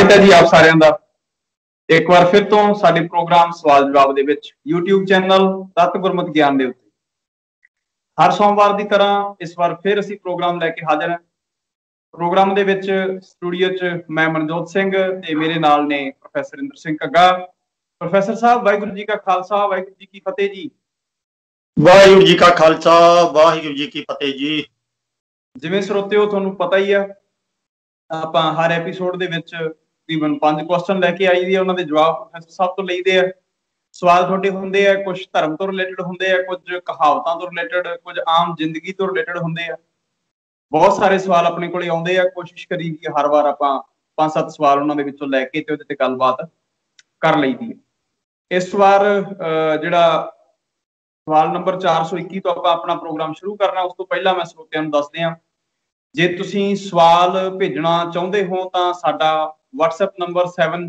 स्वागत है जी आप सारिਆਂ ਦਾ एक बार फिर तो साडे प्रोग्राम सवाल जवाब दे विच YouTube चैनल तत् गुरमत ज्ञान दे उत्ते हर सोमवार की तरह इस बार फिर असीं प्रोग्राम लैके हाजिर हैं। प्रोग्राम दे विच स्टूडियो च मैं मनजोत सिंह ते मेरे नाल ने प्रोफैसर इंद्र सिंह घग्गा। प्रोफैसर साहब वाहिगुरू जी का खालसा वाहिगुरू जी की फतेह जी। वाहिगुरू जी का खालसा वाहिगुरू जी की फतेह जी। जिवें श्रोते हो तुहानूं पता ही है ਆਪਾਂ हर एपीसोड ਦੇ ਵਿੱਚ ਤਕਰੀਬਨ 5 ਕੁਐਸਚਨ ਲੈ ਕੇ ਆਈ ਦੀ ਹੈ, ਉਹਨਾਂ ਦੇ ਜਵਾਬ ਪ੍ਰੋਫੈਸਰ ਸਾਹਿਬ ਤੋਂ ਲਈਦੇ ਆ। ਸਵਾਲ ਤੁਹਾਡੇ ਹੁੰਦੇ ਆ, ਕੁਝ ਧਰਮ ਤੋਂ ਰਿਲੇਟਡ ਹੁੰਦੇ ਆ, ਕੁਝ ਕਹਾਵਤਾਂ ਤੋਂ ਰਿਲੇਟਡ, ਕੁਝ ਆਮ ਜ਼ਿੰਦਗੀ ਤੋਂ ਰਿਲੇਟਡ ਹੁੰਦੇ ਆ। ਬਹੁਤ ਸਾਰੇ ਸਵਾਲ ਆਪਣੇ ਕੋਲੇ ਆਉਂਦੇ ਆ। ਕੋਸ਼ਿਸ਼ ਕਰੀ ਕਿ ਹਰ ਵਾਰ ਆਪਾਂ 5-7 ਸਵਾਲ ਉਹਨਾਂ ਦੇ ਵਿੱਚੋਂ ਲੈ ਕੇ ਤੇ ਉਹਦੇ ਤੇ ਗੱਲਬਾਤ ਕਰ ਲਈਦੀ ਹੈ। ਇਸ ਵਾਰ ਜਿਹੜਾ ਸਵਾਲ ਨੰਬਰ 421 ਤੋਂ ਆਪਾਂ ਆਪਣਾ ਪ੍ਰੋਗਰਾਮ ਸ਼ੁਰੂ ਕਰਨਾ, ਉਸ ਤੋਂ ਪਹਿਲਾਂ ਮੈਂ ਸਰੋਤਿਆਂ ਨੂੰ ਦੱਸ ਦਿਆਂ ਜੇ ਤੁਸੀਂ ਸਵਾਲ ਭੇਜਣਾ ਚਾਹੁੰਦੇ ਹੋ ਤਾਂ ਸਾਡਾ WhatsApp ਨੰਬਰ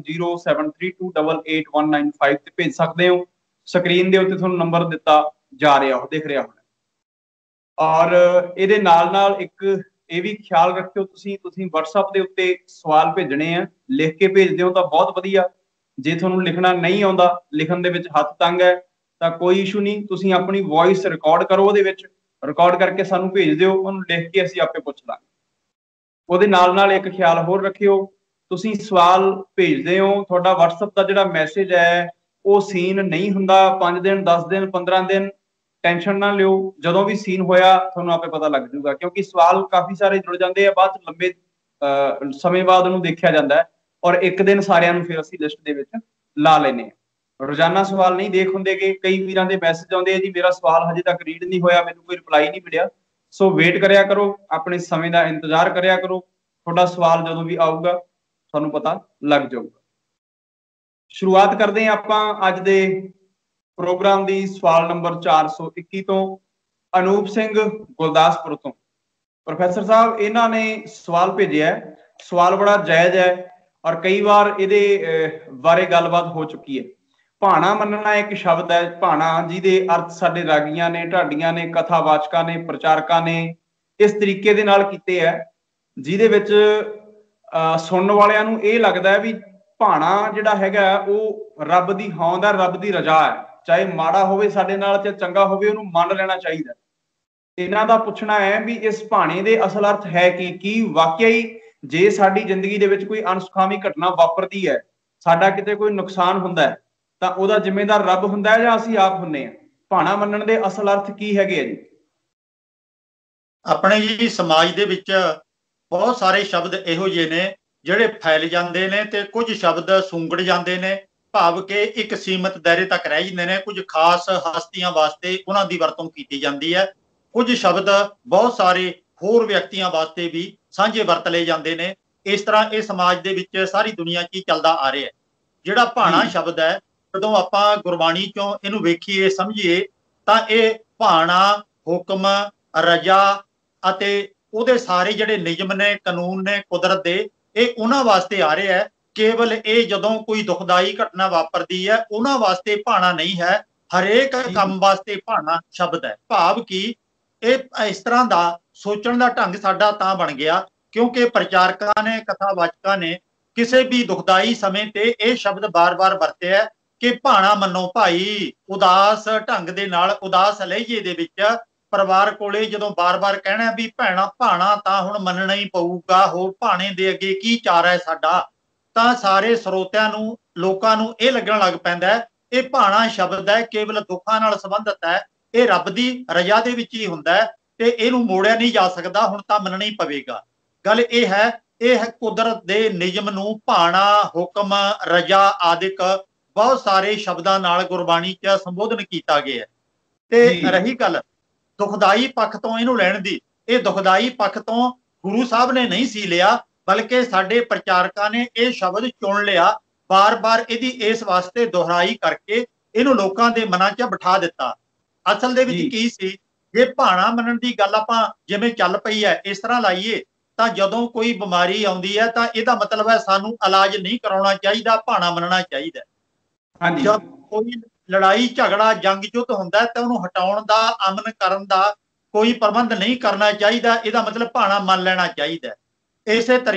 7073288195 ਤੇ ਭੇਜ ਸਕਦੇ ਹੋ। ਸਕਰੀਨ ਦੇ ਉੱਤੇ ਤੁਹਾਨੂੰ ਨੰਬਰ ਦਿੱਤਾ ਜਾ ਰਿਹਾ, ਉਹ ਦਿਖ ਰਿਹਾ ਹੋਣਾ। ਔਰ ਇਹਦੇ ਨਾਲ ਨਾਲ ਇੱਕ ਇਹ ਵੀ ਖਿਆਲ ਰੱਖਿਓ ਤੁਸੀਂ WhatsApp ਦੇ ਉੱਤੇ ਸਵਾਲ ਭੇਜਣੇ ਆ, ਲਿਖ ਕੇ ਭੇਜਦੇ ਹੋ ਤਾਂ ਬਹੁਤ ਵਧੀਆ। ਜੇ ਤੁਹਾਨੂੰ ਲਿਖਣਾ ਨਹੀਂ ਆਉਂਦਾ, ਲਿਖਣ ਦੇ ਵਿੱਚ ਹੱਥ ਤੰਗ ਹੈ ਤਾਂ ਕੋਈ ਇਸ਼ੂ ਨਹੀਂ, ਤੁਸੀਂ ਆਪਣੀ ਵੌਇਸ ਰਿਕਾਰਡ ਕਰੋ, ਉਹਦੇ ਵਿੱਚ ਰਿਕਾਰਡ ਕਰਕੇ ਸਾਨੂੰ ਭੇਜ ਦਿਓ, ਉਹਨੂੰ ਲਿਖ ਕੇ ਅਸੀਂ ਆਪੇ ਪੁੱਛ ਲਾਂਗੇ। ਉਹਦੇ ਨਾਲ ਨਾਲ ਇੱਕ ਖਿਆਲ ਹੋਰ ਰੱਖਿਓ, ਤੁਸੀਂ ਸਵਾਲ ਭੇਜਦੇ ਹੋ, ਤੁਹਾਡਾ WhatsApp ਦਾ ਜਿਹੜਾ ਮੈਸੇਜ ਹੈ ਉਹ ਸੀਨ ਨਹੀਂ ਹੁੰਦਾ 5 ਦਿਨ 10 ਦਿਨ 15 ਦਿਨ। ਟੈਨਸ਼ਨ ਨਾ ਲਿਓ, ਜਦੋਂ ਵੀ ਸੀਨ ਹੋਇਆ ਤੁਹਾਨੂੰ ਆਪੇ ਪਤਾ ਲੱਗ ਜਾਊਗਾ, ਕਿਉਂਕਿ ਸਵਾਲ ਕਾਫੀ ਸਾਰੇ ਜੁੜ ਜਾਂਦੇ ਆ, ਬਾਅਦ ਚ ਲੰਬੇ ਸਮੇਂ ਬਾਅਦ ਉਹਨੂੰ ਦੇਖਿਆ ਜਾਂਦਾ ਹੈ ਔਰ ਇੱਕ ਦਿਨ ਸਾਰਿਆਂ ਨੂੰ ਫਿਰ ਅਸੀਂ ਲਿਸਟ ਦੇ ਵਿੱਚ ਲਾ ਲੈਂਦੇ ਹਾਂ। ਰੋਜ਼ਾਨਾ ਸਵਾਲ ਨਹੀਂ ਦੇਖ ਹੁੰਦੇਗੇ। ਕਈ ਵੀਰਾਂ ਦੇ ਮੈਸੇਜ ਆਉਂਦੇ ਆ ਜੀ ਮੇਰਾ ਸਵਾਲ ਹਜੇ ਤੱਕ ਰੀਡ ਨਹੀਂ ਹੋਇਆ, ਮੈਨੂੰ ਕੋਈ ਰਿਪਲਾਈ ਨਹੀਂ ਮਿਲਿਆ। ਸੋ ਵੇਟ ਕਰਿਆ ਕਰੋ, ਆਪਣੇ ਸਮੇਂ ਦਾ ਇੰਤਜ਼ਾਰ ਕਰਿਆ ਕਰੋ, ਤੁਹਾਡਾ ਸਵਾਲ ਜਦੋਂ ਵੀ ਆਊਗਾ ਤੁਹਾਨੂੰ ਪਤਾ ਲੱਗ ਜਾਊਗਾ। ਸ਼ੁਰੂਆਤ ਕਰਦੇ ਹਾਂ ਆਪਾਂ ਅੱਜ ਦੇ ਪ੍ਰੋਗਰਾਮ ਦੀ ਸਵਾਲ ਨੰਬਰ 421 ਤੋਂ। ਅਨੂਪ ਸਿੰਘ ਗੁਰਦਾਸਪੁਰ ਤੋਂ। ਪ੍ਰੋਫੈਸਰ ਸਾਹਿਬ ਇਹਨਾਂ ਨੇ ਸਵਾਲ ਭੇਜਿਆ, ਸਵਾਲ ਬੜਾ ਜਾਇਜ਼ ਹੈ ਔਰ ਕਈ ਵਾਰ ਇਹਦੇ ਬਾਰੇ ਗੱਲਬਾਤ ਹੋ ਚੁੱਕੀ ਹੈ। ਭਾਣਾ ਮੰਨਣਾ ਇੱਕ ਸ਼ਬਦ ਹੈ, ਭਾਣਾ ਜਿਹਦੇ ਅਰਥ ਸਾਡੇ ਰਾਗੀਆਂ ਨੇ, ਢਾਡੀਆਂ ਨੇ, ਕਥਾਵਾਚਕਾਂ ਨੇ, ਪ੍ਰਚਾਰਕਾਂ ਨੇ ਇਸ ਤਰੀਕੇ ਦੇ ਨਾਲ ਕੀਤੇ ਹੈ ਜਿਹਦੇ ਵਿੱਚ ਸੁਣਨ ਵਾਲਿਆਂ ਨੂੰ ਇਹ ਲੱਗਦਾ ਹੈ ਵੀ ਭਾਣਾ ਜਿਹੜਾ ਹੈਗਾ ਉਹ ਰੱਬ ਦੀ ਹੋਂਦ ਹੈ, ਰੱਬ ਦੀ ਰਜ਼ਾ ਹੈ। ਚਾਹੇ ਮਾੜਾ ਹੋਵੇ ਸਾਡੇ ਨਾਲ, ਚਾਹੇ ਚੰਗਾ ਹੋਵੇ, ਉਹਨੂੰ ਮੰਨ ਲੈਣਾ ਚਾਹੀਦਾ। ਇਹਨਾਂ ਦਾ ਪੁੱਛਣਾ ਹੈ ਵੀ ਇਸ ਭਾਣੇ ਦੇ ਅਸਲ ਅਰਥ ਹੈ ਕੀ ਵਾਕਿਆ ਹੀ ਜੇ ਸਾਡੀ ਜ਼ਿੰਦਗੀ ਦੇ ਵਿੱਚ ਕੋਈ ਅਣਸੁਖਾਵੀ ਘਟਨਾ ਵਾਪਰਦੀ ਹੈ, ਸਾਡਾ ਕਿਤੇ ਕੋਈ ਨੁਕਸਾਨ ਹੁੰਦਾ ਹੈ ਤਾਂ ਉਹਦਾ ਜ਼ਿੰਮੇਦਾਰ ਰੱਬ ਹੁੰਦਾ ਹੈ ਜਾਂ ਅਸੀਂ ਆਪ ਹੁੰਨੇ ਆ? ਭਾਣਾ ਮੰਨਣ ਦੇ ਅਸਲ ਅਰਥ ਕੀ ਹੈਗੇ ਆ ਜੀ? ਆਪਣੇ ਜੀ ਸਮਾਜ ਦੇ ਵਿੱਚ ਬਹੁਤ ਸਾਰੇ ਸ਼ਬਦ ਇਹੋ ਜਿਹੇ ਨੇ ਜਿਹੜੇ ਫੈਲ ਜਾਂਦੇ ਨੇ ਤੇ ਕੁਝ ਸ਼ਬਦ ਸੁੰਗੜ ਜਾਂਦੇ ਨੇ, ਭਾਵ ਕਿ ਇੱਕ ਸੀਮਤ ਦਾਇਰੇ ਤੱਕ ਰਹਿ ਜਾਂਦੇ ਨੇ। ਕੁਝ ਖਾਸ ਹਸਤੀਆਂ ਵਾਸਤੇ ਉਹਨਾਂ ਦੀ ਵਰਤੋਂ ਕੀਤੀ ਜਾਂਦੀ ਹੈ, ਕੁਝ ਸ਼ਬਦ ਬਹੁਤ ਸਾਰੇ ਹੋਰ ਵਿਅਕਤੀਆਂ ਵਾਸਤੇ ਵੀ ਸਾਂਝੇ ਵਰਤ ਲਏ ਜਾਂਦੇ ਨੇ। ਇਸ ਤਰ੍ਹਾਂ ਇਹ ਸਮਾਜ ਦੇ ਵਿੱਚ ਸਾਰੀ ਦੁਨੀਆ 'ਚ ਹੀ ਚੱਲਦਾ ਆ ਰਿਹਾ। ਜਿਹੜਾ ਭਾਣਾ ਸ਼ਬਦ ਹੈ, ਜਦੋਂ ਆਪਾਂ ਗੁਰਬਾਣੀ ਚੋਂ ਇਹਨੂੰ ਵੇਖੀਏ ਸਮਝੀਏ ਤਾਂ ਇਹ ਭਾਣਾ, ਹੁਕਮ, ਰਜਾ ਅਤੇ ਉਹਦੇ ਸਾਰੇ ਜਿਹੜੇ ਨਿਯਮ ਨੇ, ਕਾਨੂੰਨ ਨੇ ਕੁਦਰਤ ਦੇ, ਇਹ ਉਹਨਾਂ ਵਾਸਤੇ ਆ ਰਿਹਾ ਹੈ। ਕੇਵਲ ਇਹ ਜਦੋਂ ਕੋਈ ਦੁਖਦਾਈ ਘਟਨਾ ਵਾਪਰਦੀ ਹੈ ਉਹਨਾਂ ਵਾਸਤੇ ਭਾਣਾ ਨਹੀਂ ਹੈ, ਹਰੇਕ ਕੰਮ ਵਾਸਤੇ ਭਾਣਾ ਸ਼ਬਦ ਹੈ। ਭਾਵ ਕਿ ਇਹ ਇਸ ਤਰ੍ਹਾਂ ਦਾ ਸੋਚਣ ਦਾ ਢੰਗ ਸਾਡਾ ਤਾਂ ਬਣ ਗਿਆ ਕਿਉਂਕਿ ਪ੍ਰਚਾਰਕਾਂ ਨੇ, ਕਥਾਵਾਚਕਾਂ ਨੇ ਕਿਸੇ ਵੀ ਦੁਖਦਾਈ ਸਮੇਂ ਤੇ ਇਹ ਸ਼ਬਦ ਬਾਰ-ਬਾਰ ਵਰਤਿਆ ਕਿ ਭਾਣਾ ਮੰਨੋ ਭਾਈ। ਉਦਾਸ ਢੰਗ ਦੇ ਨਾਲ, ਉਦਾਸ ਲਹਿਜੇ ਦੇ ਵਿੱਚ ਪਰਿਵਾਰ ਕੋਲੇ ਜਦੋਂ ਬਾਰ-ਬਾਰ ਕਹਿਣਾ ਵੀ ਭਾਣਾ ਤਾਂ ਹੁਣ ਮੰਨਣਾ ਹੀ ਪਊਗਾ, ਹੋਰ ਭਾਣੇ ਦੇ ਅੱਗੇ ਕੀ ਚਾਰਾ ਹੈ ਸਾਡਾ, ਤਾਂ ਸਾਰੇ ਸਰੋਤਿਆਂ ਨੂੰ, ਲੋਕਾਂ ਨੂੰ ਇਹ ਲੱਗਣ ਲੱਗ ਪੈਂਦਾ ਇਹ ਭਾਣਾ ਸ਼ਬਦ ਹੈ ਕੇਵਲ ਦੁੱਖਾਂ ਨਾਲ ਸੰਬੰਧਿਤ ਹੈ, ਇਹ ਰੱਬ ਦੀ ਰਜ਼ਾ ਦੇ ਵਿੱਚ ਹੀ ਹੁੰਦਾ ਹੈ ਤੇ ਇਹਨੂੰ ਮੋੜਿਆ ਨਹੀਂ ਜਾ ਸਕਦਾ, ਹੁਣ ਤਾਂ ਮੰਨਣਾ ਹੀ ਪਵੇਗਾ। ਗੱਲ ਇਹ ਹੈ, ਇਹ ਕੁਦਰਤ ਦੇ ਨਿਯਮ ਨੂੰ ਭਾਣਾ, ਹੁਕਮ, ਰਜਾ ਆਦਿਕ ਬਹੁਤ ਸਾਰੇ ਸ਼ਬਦਾਂ ਨਾਲ ਗੁਰਬਾਣੀ 'ਚ ਸੰਬੋਧਨ ਕੀਤਾ ਗਿਆ। ਤੇ ਰਹੀ ਗੱਲ ਦੁਖਦਾਈ ਪੱਖ ਤੋਂ ਇਹਨੂੰ ਲੈਣ ਦੀ, ਇਹ ਦੁਖਦਾਈ ਪੱਖ ਤੋਂ ਗੁਰੂ ਸਾਹਿਬ ਨੇ ਨਹੀਂ ਸੀ ਲਿਆ, ਬਲਕਿ ਸਾਡੇ ਪ੍ਰਚਾਰਕਾਂ ਨੇ ਇਹ ਸ਼ਬਦ ਚੁਣ ਲਿਆ, ਬਾਰ-ਬਾਰ ਇਹਦੀ ਇਸ ਵਾਸਤੇ ਦੁਹਰਾਈ ਕਰਕੇ ਇਹਨੂੰ ਲੋਕਾਂ ਦੇ ਮਨਾਂ 'ਚ ਬਿਠਾ ਦਿੱਤਾ। ਅਸਲ ਦੇ ਵਿੱਚ ਕੀ ਸੀ, ਜੇ ਭਾਣਾ ਮੰਨਣ ਦੀ ਗੱਲ ਆਪਾਂ ਜਿਵੇਂ ਚੱਲ ਪਈ ਹੈ ਇਸ ਤਰ੍ਹਾਂ ਲਾਈਏ ਤਾਂ ਜਦੋਂ ਕੋਈ ਬਿਮਾਰੀ ਆਉਂਦੀ ਹੈ ਤਾਂ ਇਹਦਾ ਮਤਲਬ ਹੈ ਸਾਨੂੰ ਇਲਾਜ ਨਹੀਂ ਕਰਾਉਣਾ ਚਾਹੀਦਾ, ਭਾਣਾ ਮੰਨਣਾ ਚਾਹੀਦਾ। ਜਦ ਕੋਈ ਲੜਾਈ ਝਗੜਾ ਜੰਗ ਯੁੱਧ ਹੁੰਦਾ ਤਾਂ ਉਹਨੂੰ ਹਟਾਉਣ ਦਾ, ਅਮਨ ਕਰਨ ਦਾ ਕੋਈ ਪ੍ਰਬੰਧ ਨਹੀਂ ਕਰਨਾ ਚਾਹੀਦਾ, ਇਹਦਾ ਮਤਲਬ ਭਾਣਾ ਮੰਨ ਲੈਣਾ ਚਾਹੀਦਾ। ਇਸੇ ਤਰ੍ਹਾਂ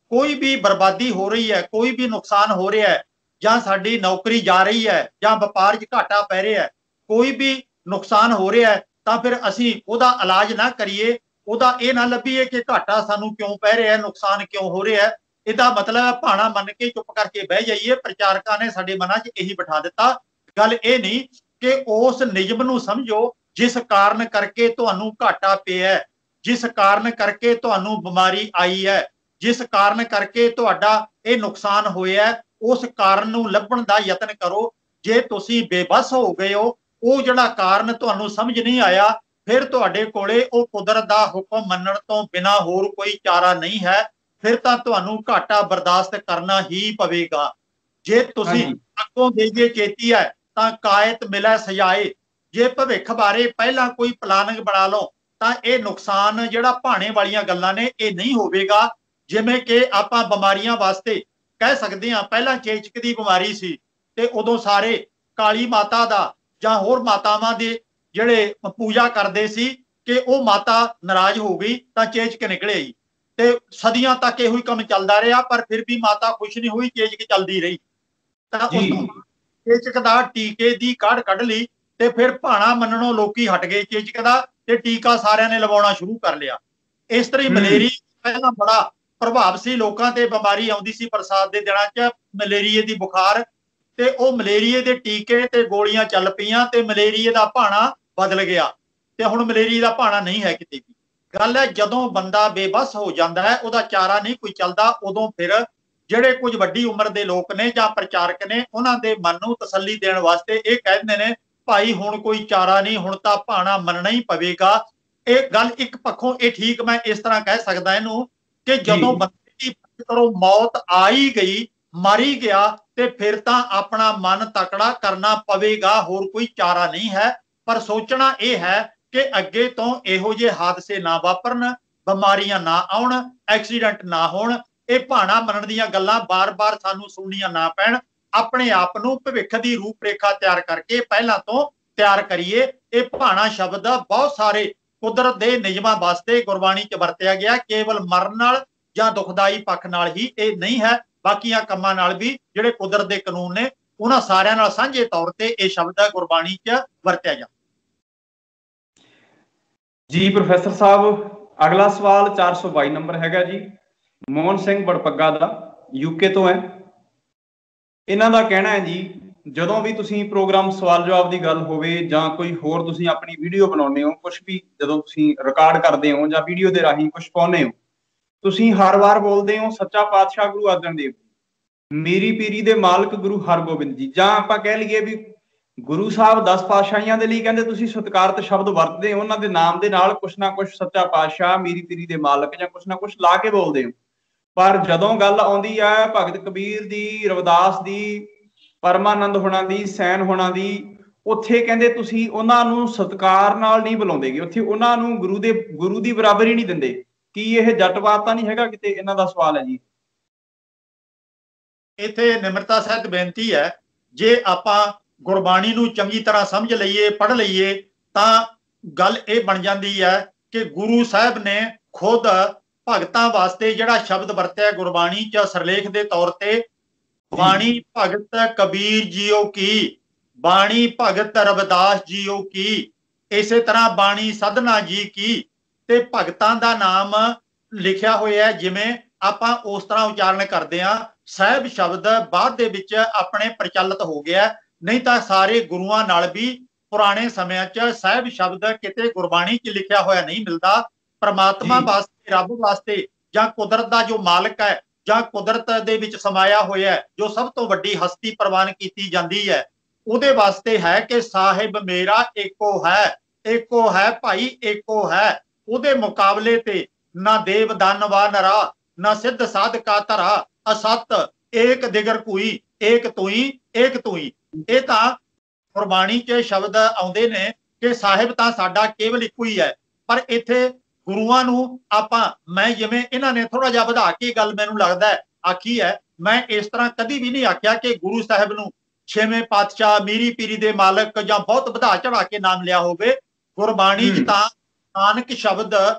कोई भी बर्बादी हो रही है, कोई भी नुकसान हो रहा है, ਜਾਂ ਸਾਡੀ ਨੌਕਰੀ ਜਾ ਰਹੀ ਹੈ, ਜਾਂ ਵਪਾਰ 'ਚ ਘਾਟਾ ਪੈ ਰਿਹਾ ਹੈ, ਕੋਈ ਵੀ ਨੁਕਸਾਨ ਹੋ ਰਿਹਾ ਹੈ, ਤਾਂ ਫਿਰ ਅਸੀਂ ਉਹਦਾ ਇਲਾਜ ਨਾ ਕਰੀਏ, ਉਹਦਾ ਇਹ ਨਾ ਲੱਭੀਏ ਕਿ ਘਾਟਾ ਸਾਨੂੰ ਕਿਉਂ ਪੈ ਰਿਹਾ ਹੈ, ਨੁਕਸਾਨ ਕਿਉਂ ਹੋ ਰਿਹਾ ਹੈ। ਇਹਦਾ ਮਤਲਬ ਹੈ ਭਾਣਾ ਮੰਨ ਕੇ ਚੁੱਪ ਕਰਕੇ ਬਹਿ ਜਾਈਏ। ਪ੍ਰਚਾਰਕਾਂ ਨੇ ਸਾਡੇ ਮਨਾਂ 'ਚ ਇਹੀ ਬਿਠਾ ਦਿੱਤਾ। ਗੱਲ ਇਹ ਨਹੀਂ ਕਿ ਉਸ ਨਿਯਮ ਨੂੰ ਸਮਝੋ ਜਿਸ ਕਾਰਨ ਕਰਕੇ ਤੁਹਾਨੂੰ ਘਾਟਾ ਪਿਆ ਹੈ, ਜਿਸ ਕਾਰਨ ਕਰਕੇ ਤੁਹਾਨੂੰ ਬਿਮਾਰੀ ਆਈ ਹੈ, ਜਿਸ ਕਾਰਨ ਕਰਕੇ ਤੁਹਾਡਾ ਇਹ ਨੁਕਸਾਨ ਹੋਇਆ, ਉਸ ਕਾਰਨ ਨੂੰ ਲੱਭਣ ਦਾ ਯਤਨ ਕਰੋ। ਜੇ ਤੁਸੀਂ ਬੇਬਸ ਹੋ ਗਏ ਹੋ, ਉਹ ਜਿਹੜਾ ਕਾਰਨ ਤੁਹਾਨੂੰ ਸਮਝ ਨਹੀਂ ਆਇਆ, ਫਿਰ ਤੁਹਾਡੇ ਕੋਲੇ ਉਹ ਕੁਦਰਤ ਦਾ ਹੁਕਮ ਮੰਨਣ ਤੋਂ ਬਿਨਾਂ ਹੋਰ ਕੋਈ ਚਾਰਾ ਨਹੀਂ ਹੈ। ਫਿਰ ਤਾਂ ਤੁਹਾਨੂੰ ਘਾਟਾ ਬਰਦਾਸ਼ਤ ਕਰਨਾ ਹੀ ਪਵੇਗਾ। ਜੇ ਤੁਸੀਂ ਅੱਗੋਂ ਦੇਈਏ ਚੇਤੀ ਹੈ ਤਾਂ ਕਾਇਤ ਮਿਲੇ ਸਜਾਏ। ਜੇ ਭਵਿੱਖ ਬਾਰੇ ਪਹਿਲਾਂ ਕੋਈ ਪਲਾਨਿੰਗ ਬਣਾ ਲਓ ਤਾਂ ਇਹ ਨੁਕਸਾਨ ਜਿਹੜਾ ਭਾਣੇ ਵਾਲੀਆਂ ਗੱਲਾਂ ਨੇ ਇਹ ਨਹੀਂ ਹੋਵੇਗਾ। ਜਿਵੇਂ ਕਿ ਆਪਾਂ ਬਿਮਾਰੀਆਂ ਵਾਸਤੇ ਕਹਿ ਸਕਦੇ ਹਾਂ, ਪਹਿਲਾਂ ਚੇਚਕ ਦੀ ਬਿਮਾਰੀ ਸੀ ਤੇ ਉਦੋਂ ਸਾਰੇ ਕਾਲੀ ਮਾਤਾ ਦਾ ਜਾਂ ਹੋਰ ਮਾਤਾਵਾਂ ਦੇ ਜਿਹੜੇ ਪੂਜਾ ਕਰਦੇ ਸੀ ਕਿ ਉਹ ਮਾਤਾ ਨਾਰਾਜ਼ ਹੋ ਗਈ ਤਾਂ ਚੇਚਕ ਨਿਕਲੇ ਆਈ, ਤੇ ਸਦੀਆਂ ਤੱਕ ਇਹੋ ਹੀ ਕੰਮ ਚੱਲਦਾ ਰਿਹਾ। ਪਰ ਫਿਰ ਵੀ ਮਾਤਾ ਖੁਸ਼ ਨਹੀਂ ਹੋਈ, ਚੇਚਕ ਚੱਲਦੀ ਰਹੀ। ਤਾਂ ਉਦੋਂ ਚੇਚਕ ਦਾ ਟੀਕੇ ਦੀ ਕਾਢ ਕੱਢ ਲਈ ਤੇ ਫਿਰ ਭਾਣਾ ਮੰਨਣੋਂ ਲੋਕੀ ਹਟ ਗਏ ਚੇਚਕ ਦਾ, ਤੇ ਟੀਕਾ ਸਾਰਿਆਂ ਨੇ ਲਵਾਉਣਾ ਸ਼ੁਰੂ ਕਰ ਲਿਆ। ਇਸ ਤਰ੍ਹਾਂ ਮਲੇਰੀਆ ਪਹਿਲਾਂ ਬੜਾ ਪ੍ਰਭਾਵ ਸੀ, ਲੋਕਾਂ ਤੇ ਬਿਮਾਰੀ ਆਉਂਦੀ ਸੀ ਬਰਸਾਤ ਦੇ ਦਿਨਾਂ 'ਚ, ਮਲੇਰੀਏ ਦੀ ਬੁਖਾਰ, ਤੇ ਉਹ ਮਲੇਰੀਏ ਦੇ ਟੀਕੇ ਤੇ ਗੋਲੀਆਂ ਚੱਲ ਪਈਆਂ ਤੇ ਮਲੇਰੀਏ ਦਾ ਭਾਣਾ ਬਦਲ ਗਿਆ, ਤੇ ਹੁਣ ਮਲੇਰੀਏ ਦਾ ਭਾਣਾ ਨਹੀਂ ਹੈ ਕਿਤੇ ਵੀ। ਗੱਲ ਹੈ ਜਦੋਂ ਬੰਦਾ ਬੇਬਸ ਹੋ ਜਾਂਦਾ ਹੈ, ਉਹਦਾ ਚਾਰਾ ਨਹੀਂ ਕੋਈ ਚੱਲਦਾ, ਉਦੋਂ ਫਿਰ ਜਿਹੜੇ ਕੁਝ ਵੱਡੀ ਉਮਰ ਦੇ ਲੋਕ ਨੇ ਜਾਂ ਪ੍ਰਚਾਰਕ ਨੇ, ਉਹਨਾਂ ਦੇ ਮਨ ਨੂੰ ਤਸੱਲੀ ਦੇਣ ਵਾਸਤੇ ਇਹ ਕਹਿ ਦਿੰਦੇ ਨੇ ਭਾਈ ਹੁਣ ਕੋਈ ਚਾਰਾ ਨਹੀਂ, ਹੁਣ ਤਾਂ ਭਾਣਾ ਮੰਨਣਾ ਹੀ ਪਵੇਗਾ। ਇਹ ਗੱਲ ਇੱਕ ਪੱਖੋਂ ਇਹ ਠੀਕ ਮੈਂ ਇਸ ਤਰ੍ਹਾਂ ਕਹਿ ਸਕਦਾ ਇਹਨੂੰ ਕਿ ਜਦੋਂ ਬੰਦੇ ਦੀ ਕਰੋ ਮੌਤ ਆ ਹੀ ਗਈ, ਮਰ ਹੀ ਗਿਆ, ਤੇ ਫਿਰ ਤਾਂ ਆਪਣਾ ਮਨ ਤਕੜਾ ਕਰਨਾ ਪਵੇਗਾ, ਹੋਰ ਕੋਈ ਚਾਰਾ ਨਹੀਂ ਹੈ। ਪਰ ਸੋਚਣਾ ਇਹ ਹੈ ਕਿ ਅੱਗੇ ਤੋਂ ਇਹੋ ਜਿਹੇ ਹਾਦਸੇ ਨਾ ਵਾਪਰਨ, ਬਿਮਾਰੀਆਂ ਨਾ ਆਉਣ, ਐਕਸੀਡੈਂਟ ਨਾ ਹੋਣ। ਇਹ ਭਾਣਾ ਮੰਨਣ ਦੀਆਂ ਗੱਲਾਂ ਬਾਰ-ਬਾਰ ਸਾਨੂੰ ਸੁਣਨੀਆਂ ਨਾ ਪੈਣ। ਆਪਣੇ ਆਪ ਨੂੰ ਭਵਿੱਖ ਦੀ ਰੂਪ ਰੇਖਾ ਤਿਆਰ ਕਰਕੇ ਪਹਿਲਾਂ ਤੋਂ ਤਿਆਰ ਕਰੀਏ। ਇਹ ਭਾਣਾ ਸ਼ਬਦ ਬਹੁਤ ਸਾਰੇ ਕੁਦਰਤ ਦੇ ਨਿਯਮਾਂ ਵਾਸਤੇ ਗੁਰਬਾਣੀ 'ਚ ਵਰਤਿਆ ਗਿਆ, ਕੇਵਲ ਮਰਨ ਨਾਲ ਜਾਂ ਦੁਖਦਾਈ ਪੱਖ ਨਾਲ ਹੀ ਇਹ ਨਹੀਂ ਹੈ, ਬਾਕੀਆਂ ਕੰਮਾਂ ਨਾਲ ਵੀ ਜਿਹੜੇ ਕੁਦਰਤ ਦੇ ਕਾਨੂੰਨ ਨੇ ਉਹਨਾਂ ਸਾਰਿਆਂ ਨਾਲ ਸਾਂਝੇ ਤੌਰ ਤੇ ਇਹ ਸ਼ਬਦ ਗੁਰਬਾਣੀ 'ਚ ਵਰਤਿਆ ਜਾਂਦਾ। ਜੀ ਪ੍ਰੋਫੈਸਰ ਸਾਹਿਬ, ਅਗਲਾ ਸਵਾਲ 422 ਨੰਬਰ ਹੈਗਾ ਜੀ, ਮੋਹਨ ਸਿੰਘ ਬੜਪੱਗਾ ਦਾ, ਯੂਕੇ ਤੋਂ ਹੈ। ਇਹਨਾਂ ਦਾ ਕਹਿਣਾ ਹੈ ਜੀ, ਜਦੋਂ ਵੀ ਤੁਸੀਂ ਪ੍ਰੋਗਰਾਮ ਸਵਾਲ ਜਵਾਬ ਦੀ ਗੱਲ ਹੋਵੇ ਜਾਂ ਕੋਈ ਹੋਰ ਤੁਸੀਂ ਆਪਣੀ ਵੀਡੀਓ ਬਣਾਉਂਦੇ ਹੋ, ਕੁਝ ਵੀ ਜਦੋਂ ਤੁਸੀਂ ਰਿਕਾਰਡ ਕਰਦੇ ਹੋ ਜਾਂ ਵੀਡੀਓ ਦੇ ਰਾਹੀਂ ਕੁਝ ਪਾਉਂਦੇ ਹੋ, ਤੁਸੀਂ ਹਰ ਵਾਰ ਬੋਲਦੇ ਹੋ ਸੱਚਾ ਪਾਤਸ਼ਾਹ ਗੁਰੂ ਅਰਜਨ ਦੇਵ ਜੀ, ਮੇਰੀ ਪੀਰੀ ਦੇ ਮਾਲਕ ਗੁਰੂ ਹਰਗੋਬਿੰਦ ਜੀ, ਜਾਂ ਆਪਾਂ ਕਹਿ ਲਈਏ ਵੀ ਗੁਰੂ ਸਾਹਿਬ 10 ਪਾਤਸ਼ਾਹੀਆਂ ਦੇ ਲਈ ਕਹਿੰਦੇ ਤੁਸੀਂ ਸਤਿਕਾਰਤ ਸ਼ਬਦ ਵਰਤਦੇ ਹੋ, ਉਹਨਾਂ ਦੇ ਨਾਮ ਦੇ ਨਾਲ ਕੁਛ ਨਾ ਕੁਛ ਸੱਚਾ ਪਾਤਸ਼ਾਹ, ਮੇਰੀ ਪੀਰੀ ਦੇ ਮਾਲਕ ਜਾਂ ਕੁਛ ਨਾ ਕੁਛ ਲਾ ਕੇ ਬੋਲਦੇ ਹੋ। ਪਰ ਜਦੋਂ ਗੱਲ ਆਉਂਦੀ ਹੈ ਭਗਤ ਕਬੀਰ ਦੀ, ਰਵਿਦਾਸ ਦੀ, ਪਰਮਾਨੰਦ ਹੋਣਾ ਦੀ, ਸੈਨ ਹੋਣਾ ਦੀ, ਉੱਥੇ ਕਹਿੰਦੇ ਤੁਸੀਂ ਉਹਨਾਂ ਨੂੰ ਸਤਿਕਾਰ ਨਾਲ ਨਹੀਂ ਬੁਲਾਉਂਦੇਗੇ, ਉੱਥੇ ਉਹਨਾਂ ਨੂੰ ਗੁਰੂ ਦੀ ਬਰਾਬਰੀ ਨਹੀਂ ਦਿੰਦੇ। ਕੀ ਇਹ ਜੱਟਵਾਦ ਤਾਂ ਨਹੀਂ ਹੈਗਾ ਕਿਤੇ? ਇਹਨਾਂ ਦਾ ਸਵਾਲ ਹੈ ਜੀ। ਇੱਥੇ ਨਿਮਰਤਾ ਸਹਿਤ ਬੇਨਤੀ ਹੈ, ਜੇ ਆਪਾਂ ਗੁਰਬਾਣੀ ਨੂੰ ਚੰਗੀ ਤਰ੍ਹਾਂ ਸਮਝ ਲਈਏ, ਪੜ੍ਹ ਲਈਏ, ਤਾਂ ਗੱਲ ਇਹ ਬਣ ਜਾਂਦੀ ਹੈ ਕਿ ਗੁਰੂ ਸਾਹਿਬ ਨੇ ਖੁਦ ਭਗਤਾਂ ਵਾਸਤੇ ਜਿਹੜਾ ਸ਼ਬਦ ਵਰਤਿਆ ਗੁਰਬਾਣੀ 'ਚ ਸਰਲੇਖ ਦੇ ਤੌਰ ਤੇ, ਬਾਣੀ ਭਗਤ ਕਬੀਰ ਜੀਓ ਕੀ, ਬਾਣੀ ਭਗਤ ਰਵਿਦਾਸ ਜੀਓ ਕੀ, ਇਸੇ ਤਰ੍ਹਾਂ ਬਾਣੀ ਸਧਨਾ ਜੀ ਕੀ, ਤੇ ਭਗਤਾਂ ਦਾ ਨਾਮ ਲਿਖਿਆ ਹੋਇਆ ਜਿਵੇਂ ਆਪਾਂ ਉਸ ਤਰ੍ਹਾਂ ਉਚਾਰਨ ਕਰਦੇ ਹਾਂ। ਸਾਹਿਬ ਸ਼ਬਦ ਬਾਅਦ ਦੇ ਵਿੱਚ ਆਪਣੇ ਪ੍ਰਚਲਿਤ ਹੋ ਗਿਆ, ਨਹੀਂ ਤਾਂ ਸਾਰੇ ਗੁਰੂਆਂ ਨਾਲ ਵੀ ਪੁਰਾਣੇ ਸਮਿਆਂ 'ਚ ਸਾਹਿਬ ਸ਼ਬਦ ਕਿਤੇ ਗੁਰਬਾਣੀ 'ਚ ਲਿਖਿਆ ਹੋਇਆ ਨਹੀਂ ਮਿਲਦਾ। ਪਰਮਾਤਮਾ ਵਾਸਤੇ, ਰੱਬ ਵਾਸਤੇ, ਜਾਂ ਕੁਦਰਤ ਦਾ ਜੋ ਮਾਲਕ ਹੈ ਜਾਂ ਕੁਦਰਤ ਦੇ ਵਿੱਚ ਸਮਾਇਆ ਹੋਇਆ ਜੋ ਸਭ ਤੋਂ ਵੱਡੀ ਹਸਤੀ ਪ੍ਰਵਾਨ ਕੀਤੀ ਜਾਂਦੀ ਹੈ, ਉਹਦੇ ਵਾਸਤੇ ਹੈ ਕਿ ਸਾਹਿਬ ਮੇਰਾ ਏਕੋ ਹੈ, ਏਕੋ ਹੈ ਭਾਈ, ਏਕੋ ਹੈ। ਉਹਦੇ ਮੁਕਾਬਲੇ ਤੇ ਨਾ ਦੇਵ ਦਾਨਵਾ ਨਰਾ, ਨਾ ਸਿੱਧ ਸਾਧਕਾ ਧਰਾ, ਅਸਤ ਏਕ ਦਿਗਰ ਕੋਈ, ਏਕ ਤੂੰ, ਏਕ ਤੂੰ। ਇਹ ਤਾਂ ਗੁਰਬਾਣੀ 'ਚ ਸ਼ਬਦ ਆਉਂਦੇ ਨੇ ਕਿ ਸਾਹਿਬ ਤਾਂ ਸਾਡਾ ਕੇਵਲ ਇੱਕੋ ਹੀ ਹੈ। ਪਰ ਇੱਥੇ ਗੁਰੂਆਂ ਨੂੰ ਆਪਾਂ, ਮੈਂ ਜਿਵੇਂ ਇਹਨਾਂ ਨੇ ਥੋੜਾ ਜਿਹਾ ਵਧਾ ਕੇ ਗੱਲ ਮੈਨੂੰ ਲੱਗਦਾ ਆਖੀ ਹੈ, ਮੈਂ ਇਸ ਤਰ੍ਹਾਂ ਕਦੀ ਵੀ ਨਹੀਂ ਆਖਿਆ ਕਿ ਗੁਰੂ ਸਾਹਿਬ ਨੂੰ ਛੇਵੇਂ ਪਾਤਸ਼ਾਹ, ਮੀਰੀ ਪੀਰੀ ਦੇ ਮਾਲਕ ਜਾਂ ਬਹੁਤ ਵਧਾ ਚੜਾ ਕੇ ਨਾਮ ਲਿਆ ਹੋਵੇ। ਗੁਰਬਾਣੀ 'ਚ ਤਾਂ ਨਾਨਕ ਸ਼ਬਦ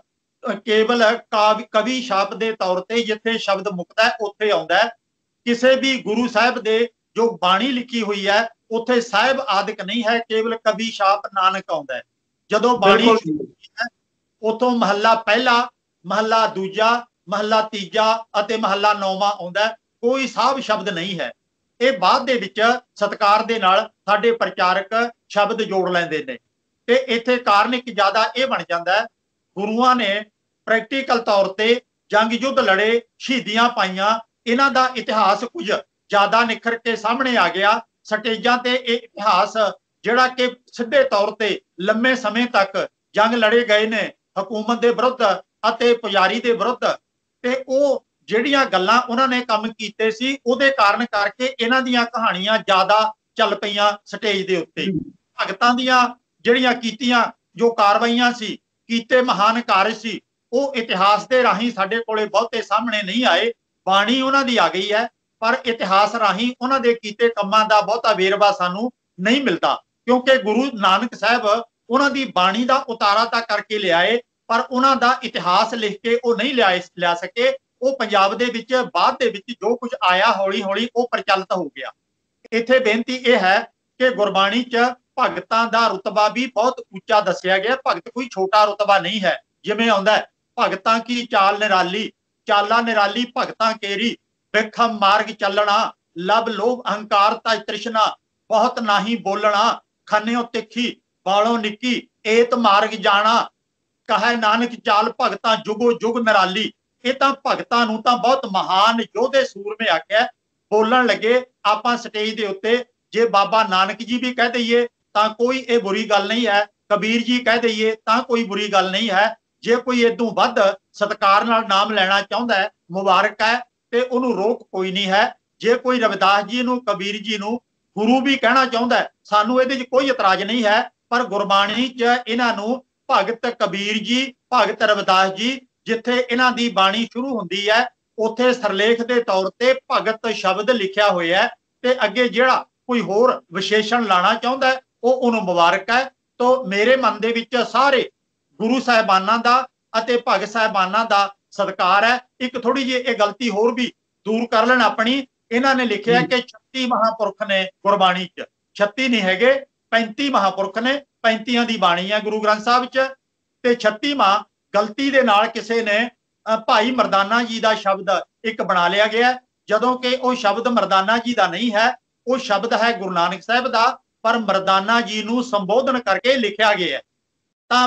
केवल कवि छाप के तौर पर जिथे शब्द मुकता है उत्थे आउंदा है। किसी भी गुरु साहब दे जो बाणी लिखी हुई है उत्थे साहिब आदिक नहीं है, केवल कवि छाप नानक आउंदा है। जदों बाणी है उतों महला पहला, महला दूजा, महला तीजा अते महला नौवां आउंदा है, कोई साहब शब्द नहीं है। ये बाद दे विच सत्कार दे नाल साडे प्रचारक शब्द जोड़ लैंदे ने ते इत्थे कारण एक ज्यादा ये बन जाता है, गुरुआं ने प्रैक्टिकल तौर पर जंग युद्ध लड़े, शहीदियां पाईयां, इन्हां दा इतिहास कुछ ज्यादा निखर के सामने आ गया। स्टेजां ते ये इतिहास जिहड़ा कि सीधे तौर पर लंबे समय तक जंग लड़े गए ने हुकूमत के विरुद्ध अते पुजारी के विरुद्ध, ते ओ ਜਿਹੜੀਆਂ ਗੱਲਾਂ ਉਹਨਾਂ ਨੇ ਕੰਮ ਕੀਤੇ ਸੀ ਉਹਦੇ ਕਾਰਨ ਕਰਕੇ ਇਹਨਾਂ ਦੀਆਂ ਕਹਾਣੀਆਂ ਜ਼ਿਆਦਾ ਚੱਲ ਪਈਆਂ ਸਟੇਜ ਦੇ ਉੱਤੇ। ਭਗਤਾਂ ਦੀਆਂ ਜਿਹੜੀਆਂ ਕੀਤੀਆਂ ਜੋ ਕਾਰਵਾਈਆਂ ਸੀ, ਕੀਤੇ ਮਹਾਨ ਕਾਰਜ ਸੀ, ਉਹ ਇਤਿਹਾਸ ਦੇ ਰਾਹੀਂ ਸਾਡੇ ਕੋਲੇ ਬਹੁਤੇ ਸਾਹਮਣੇ ਨਹੀਂ ਆਏ। ਬਾਣੀ ਉਹਨਾਂ ਦੀ ਆ ਗਈ ਹੈ ਪਰ ਇਤਿਹਾਸ ਰਾਹੀਂ ਉਹਨਾਂ ਦੇ ਕੀਤੇ ਕੰਮਾਂ ਦਾ ਬਹੁਤਾ ਵੇਰਵਾ ਸਾਨੂੰ ਨਹੀਂ ਮਿਲਦਾ, ਕਿਉਂਕਿ ਗੁਰੂ ਨਾਨਕ ਸਾਹਿਬ ਉਹਨਾਂ ਦੀ ਬਾਣੀ ਦਾ ਉਤਾਰਾ ਤਾਂ ਕਰਕੇ ਲਿਆਏ ਪਰ ਉਹਨਾਂ ਦਾ ਇਤਿਹਾਸ ਲਿਖ ਕੇ ਉਹ ਨਹੀਂ ਲਿਆ ਸਕੇ। ਉਹ ਪੰਜਾਬ ਦੇ ਵਿੱਚ ਬਾਅਦ ਦੇ ਵਿੱਚ ਜੋ ਕੁਝ ਆਇਆ ਹੌਲੀ ਹੌਲੀ ਉਹ ਪ੍ਰਚਲਿਤ ਹੋ ਗਿਆ। ਇੱਥੇ ਬੇਨਤੀ ਇਹ ਹੈ ਕਿ ਗੁਰਬਾਣੀ 'ਚ ਭਗਤਾਂ ਦਾ ਰੁਤਬਾ ਵੀ ਬਹੁਤ ਉੱਚਾ ਦੱਸਿਆ ਗਿਆ। ਭਗਤ ਕੋਈ ਛੋਟਾ ਰੁਤਬਾ ਨਹੀਂ ਹੈ। ਜਿਵੇਂ ਆਉਂਦਾ ਭਗਤਾਂ ਕੀ ਚਾਲ ਨਿਰਾਲੀ, ਚਾਲਾ ਨਿਰਾਲੀ ਭਗਤਾਂ ਕੇਰੀ, ਵਿਖਮ ਮਾਰਗ ਚੱਲਣਾ, ਲਬ ਲੋਭ ਅਹੰਕਾਰ ਤਜ ਤ੍ਰਿਸ਼ਨਾ, ਬਹੁਤ ਨਾਹੀ ਬੋਲਣਾ, ਖੰਨਿਓ ਤਿੱਖੀ ਬਾਲੋਂ ਨਿੱਕੀ, ਏਤ ਮਾਰਗ ਜਾਣਾ, ਕਹੈ ਨਾਨਕ ਚਾਲ ਭਗਤਾਂ ਜੁਗੋ ਜੁਗ ਨਿਰਾਲੀ। ਇਹ ਤਾਂ ਭਗਤਾਂ ਨੂੰ ਤਾਂ ਬਹੁਤ ਮਹਾਨ ਯੋਧੇ ਸੂਰਮੇ ਆਖਿਆ। ਬੋਲਣ ਲੱਗੇ ਆਪਾਂ ਸਟੇਜ ਦੇ ਉੱਤੇ ਜੇ ਬਾਬਾ ਨਾਨਕ ਜੀ ਵੀ ਕਹਿ ਦਈਏ ਤਾਂ ਕੋਈ ਇਹ ਬੁਰੀ ਗੱਲ ਨਹੀਂ ਹੈ, ਕਬੀਰ ਜੀ ਕਹਿ ਦਈਏ ਤਾਂ ਕੋਈ ਬੁਰੀ ਗੱਲ ਨਹੀਂ ਹੈ। ਜੇ ਕੋਈ ਇਦੋਂ ਵੱਧ ਸਤਿਕਾਰ ਨਾਲ ਨਾਮ ਲੈਣਾ ਚਾਹੁੰਦਾ ਹੈ ਮੁਬਾਰਕ ਹੈ ਤੇ ਉਹਨੂੰ ਰੋਕ ਕੋਈ ਨਹੀਂ ਹੈ। ਜੇ ਕੋਈ ਰਵਿਦਾਸ ਜੀ ਨੂੰ, ਕਬੀਰ ਜੀ ਨੂੰ ਗੁਰੂ ਵੀ ਕਹਿਣਾ ਚਾਹੁੰਦਾ ਹੈ ਸਾਨੂੰ ਇਹਦੇ 'ਚ ਕੋਈ ਇਤਰਾਜ਼ ਨਹੀਂ ਹੈ। ਪਰ ਗੁਰਬਾਣੀ 'ਚ ਇਹਨਾਂ ਨੂੰ ਭਗਤ ਕਬੀਰ ਜੀ, ਭਗਤ ਰਵਿਦਾਸ ਜੀ, ਜਿੱਥੇ ਇਹਨਾਂ ਦੀ ਬਾਣੀ ਸ਼ੁਰੂ ਹੁੰਦੀ ਹੈ ਉੱਥੇ ਸਰਲੇਖ ਦੇ ਤੌਰ ਤੇ ਭਗਤ ਸ਼ਬਦ ਲਿਖਿਆ ਹੋਇਆ ਹੈ ਤੇ ਅੱਗੇ ਜਿਹੜਾ ਕੋਈ ਹੋਰ ਵਿਸ਼ੇਸ਼ਣ ਲਾਣਾ ਚਾਹੁੰਦਾ ਹੈ ਉਹ ਉਹਨੂੰ ਮੁਬਾਰਕ ਹੈ। ਤੋ ਮੇਰੇ ਮਨ ਦੇ ਵਿੱਚ ਸਾਰੇ ਗੁਰੂ ਸਾਹਿਬਾਨਾਂ ਦਾ ਅਤੇ ਭਗਤ ਸਾਹਿਬਾਨਾਂ ਦਾ ਸਤਿਕਾਰ ਹੈ। ਇੱਕ ਥੋੜੀ ਜਿਹੀ ਇਹ ਗਲਤੀ ਹੋਰ ਵੀ ਦੂਰ ਕਰ ਲੈਣ ਆਪਣੀ। ਇਹਨਾਂ ਨੇ ਲਿਖਿਆ ਕਿ 36 ਮਹਾਂਪੁਰਖ ਨੇ ਗੁਰਬਾਣੀ 'ਚ, 36 ਨਹੀਂ ਹੈਗੇ 35 ਮਹਾਂਪੁਰਖ ਨੇ, 35 ਦੀ ਬਾਣੀ ਹੈ ਗੁਰੂ ਗ੍ਰੰਥ ਸਾਹਿਬ 'ਚ ਤੇ 36ਵਾਂ ਗਲਤੀ ਦੇ ਨਾਲ ਕਿਸੇ ਨੇ ਭਾਈ ਮਰਦਾਨਾ ਜੀ ਦਾ ਸ਼ਬਦ ਇੱਕ ਬਣਾ ਲਿਆ ਗਿਆ, ਜਦੋਂ ਕਿ ਉਹ ਸ਼ਬਦ ਮਰਦਾਨਾ ਜੀ ਦਾ ਨਹੀਂ ਹੈ, ਉਹ ਸ਼ਬਦ ਹੈ ਗੁਰੂ ਨਾਨਕ ਸਾਹਿਬ ਦਾ, ਪਰ ਮਰਦਾਨਾ ਜੀ ਨੂੰ ਸੰਬੋਧਨ ਕਰਕੇ ਲਿਖਿਆ ਗਿਆ। ਤਾਂ